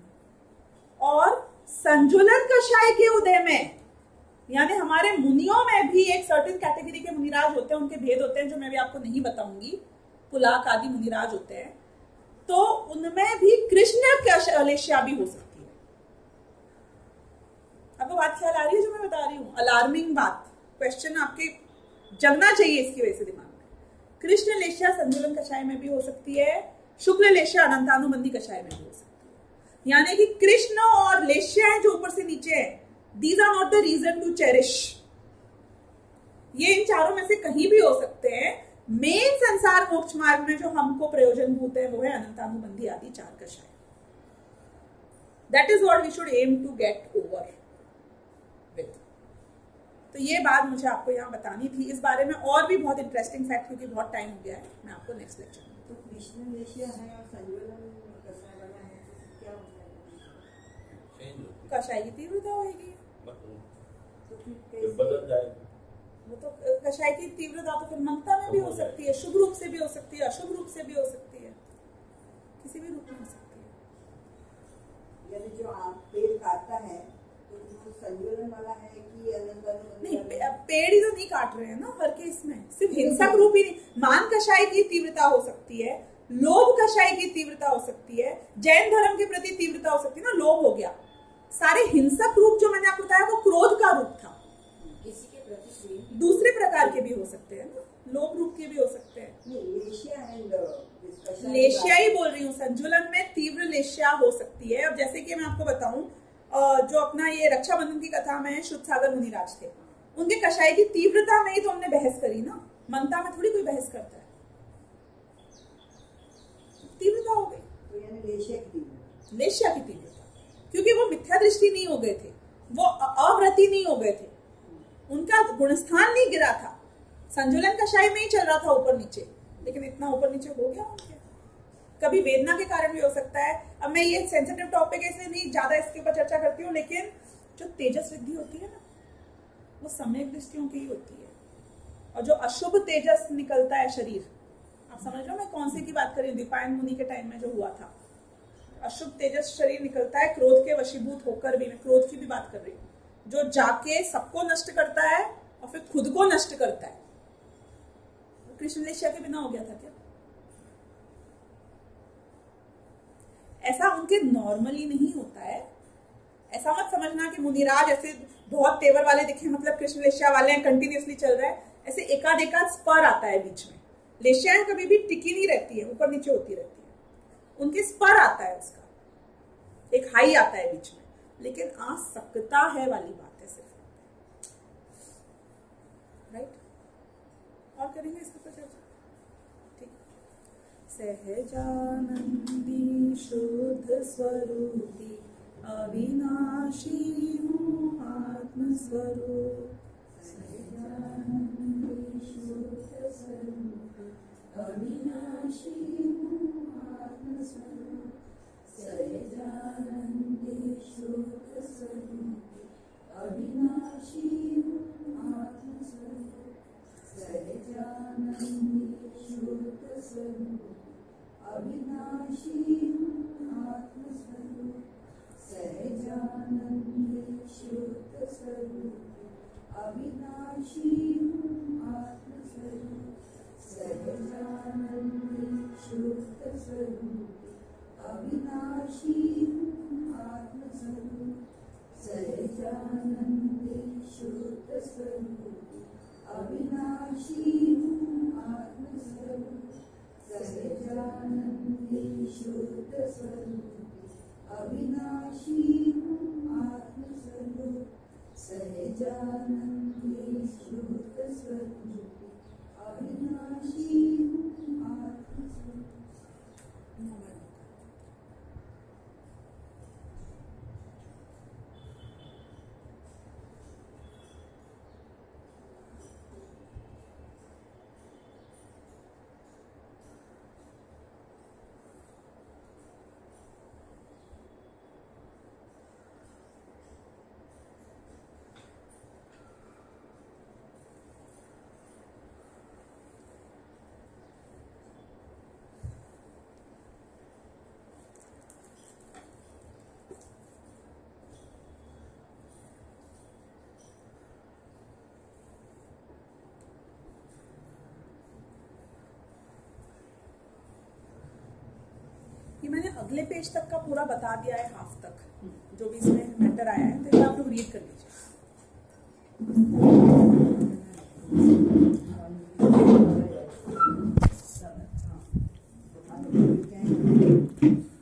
और संजुलन कषाय के उदय में, यानी हमारे मुनियों में भी एक सर्टेन कैटेगरी के मुनिराज होते हैं, उनके भेद होते हैं जो मैं भी आपको नहीं बताऊंगी, पुलाक आदि मुनिराज होते हैं, तो उनमें भी कृष्ण लेश्या भी हो सकती है। आपको बात ख्याल आ रही है जो मैं बता रही हूँ? अलार्मिंग बात, क्वेश्चन आपके जगना चाहिए इसकी वजह से दिमाग में। कृष्ण लेश्या संजुलन कषाय में भी हो सकती है, शुक्ल लेश्या अनंतानुबंधी कषाय में भी हो सकती है। यानी कि कृष्ण और लेश्या है जो ऊपर से नीचे है, these are not the reason to cherish. ये इन चारों में से कहीं भी हो सकते हैं। मेन संसार मोक्ष मार्ग में जो हमको प्रयोजन भूत है वो है अनंतानुबंधी आदि चार कषाय। That is what we should aim to get over with. तो ये बात मुझे आपको यहाँ बतानी थी। इस बारे में और भी बहुत इंटरेस्टिंग फैक्ट, क्योंकि बहुत टाइम हो गया है, मैं आपको नेक्स्ट लेक्चर में। तो कृष्ण लेशिया है और संजुलन कषाय बना है, तो क्या होता है? कषाय की तीव्रता होगी, तो फिर कैसे बदल जाएगा। वो तो कषाय की तीव्रता तो फिर ममता में भी हो सकती है, शुभ रूप से भी हो सकती है, अशुभ रूप से भी हो सकती है, किसी भी रूप में हो सकती है। यानी जो आप पेड़ काटता है तो वो संजुलन वाला है कि अनंतानुबंधी? नहीं, पे, पेड़ ही तो नहीं काट रहे हैं ना हर केस में, सिर्फ हिंसक रूप ही नहीं। मान कषाय की तीव्रता हो सकती है, लोभ कषाय की तीव्रता हो सकती है, जैन धर्म के प्रति तीव्रता हो सकती है ना, लोभ हो गया। सारे हिंसक रूप जो मैंने आपको बताया वो क्रोध का रूप था। किसी के प्रति दूसरे प्रकार के भी हो सकते हैं ना, लोभ रूप के भी हो सकते हैं। नहीं, लेशिया एंड लेशिया ही बोल रही हूँ, संजुलन में तीव्र लेशिया हो सकती है। अब जैसे कि मैं आपको बताऊं, जो अपना ये रक्षाबंधन की कथा में शुद्ध सागर मुनिराज थे, उनके कषाय की तीव्रता में ही तो हमने बहस करी ना, मनता में थोड़ी कोई बहस करता है। तीव्रता हो गई तो यानी लेशिया की तीव्रता, लेशिया की तीव्रता, क्योंकि वो मिथ्या दृष्टि नहीं हो गए थे, वो अव्रति नहीं हो गए थे, उनका गुणस्थान नहीं गिरा था, संजुलन कषाय में ही चल रहा था ऊपर नीचे, लेकिन इतना ऊपर नीचे हो गया उनके। कभी वेदना के कारण भी हो सकता है। अब मैं ये सेंसिटिव टॉपिक है इसलिए नहीं ज्यादा इसके ऊपर चर्चा करती हूँ, लेकिन जो तेजस वृद्धि होती है ना, वो सम्यक दृष्टियों की ही होती है। और जो अशुभ तेजस निकलता है शरीर, आप समझ लो मैं कौन सी की बात कर रही हूँ, दीपायन मुनि के टाइम में जो हुआ था, अशुभ तेजस शरीर निकलता है क्रोध के वशीभूत होकर भी, मैं क्रोध की भी बात कर रही हूँ, जो जाके सबको नष्ट करता है और फिर खुद को नष्ट करता है। कृष्ण लेशिया के बिना हो गया था क्या? ऐसा उनके नॉर्मली नहीं होता है। ऐसा मत समझना कि मुनिराज ऐसे बहुत तेवर वाले दिखे मतलब कृष्ण लेशिया वाले हैं, कंटिन्यूसली चल रहा है। ऐसे एकाध एकाध स्पर आता है बीच में। लेशियाएं कभी भी टिकी नहीं रहती है, ऊपर नीचे होती रहती है। उनके स्पर आता है, उसका एक हाई आता है बीच में, लेकिन आ सकता है वाली बात है सिर्फ, राइट? और करेंगे इसके ऊपर चर्चा, ठीक? सहजानंदी शुद्ध स्वरूपी अविनाशी हूँ आत्मस्वरूप, सहजानंदी शुद्ध स्वरूप अविनाशी हूँ आत्मस्वरूप, सहजानंदी शुद्ध स्वरूप अविनाशी हूँ आत्मस्वरूप, सहजानंदी शुद्ध स्वरूप अविनाशी हूँ आत्मस्वरूप, सहजानंदी शुद्ध स्वरूप अविनाशी हूँ आत्मस्वरूप, सहजानंदी शुद्ध स्वरूप अविनाशी हूँ आत्मस्वरूप, सहजानंदी शुद्ध स्वरूप अविनाशी हूँ आत्मस्वरूप, सहजानंदी शुद्ध स्वरूप अविनाशी हूँ आत्मस्वरूप, सहजानंदी शुद्ध स्वरूप अविनाशी हूँ आत्मस्वरूप। कि मैंने अगले पेज तक का पूरा बता दिया है, हाफ तक जो भी इसमें मैटर आया है, तो आप लोग रीड कर लीजिए। हाँ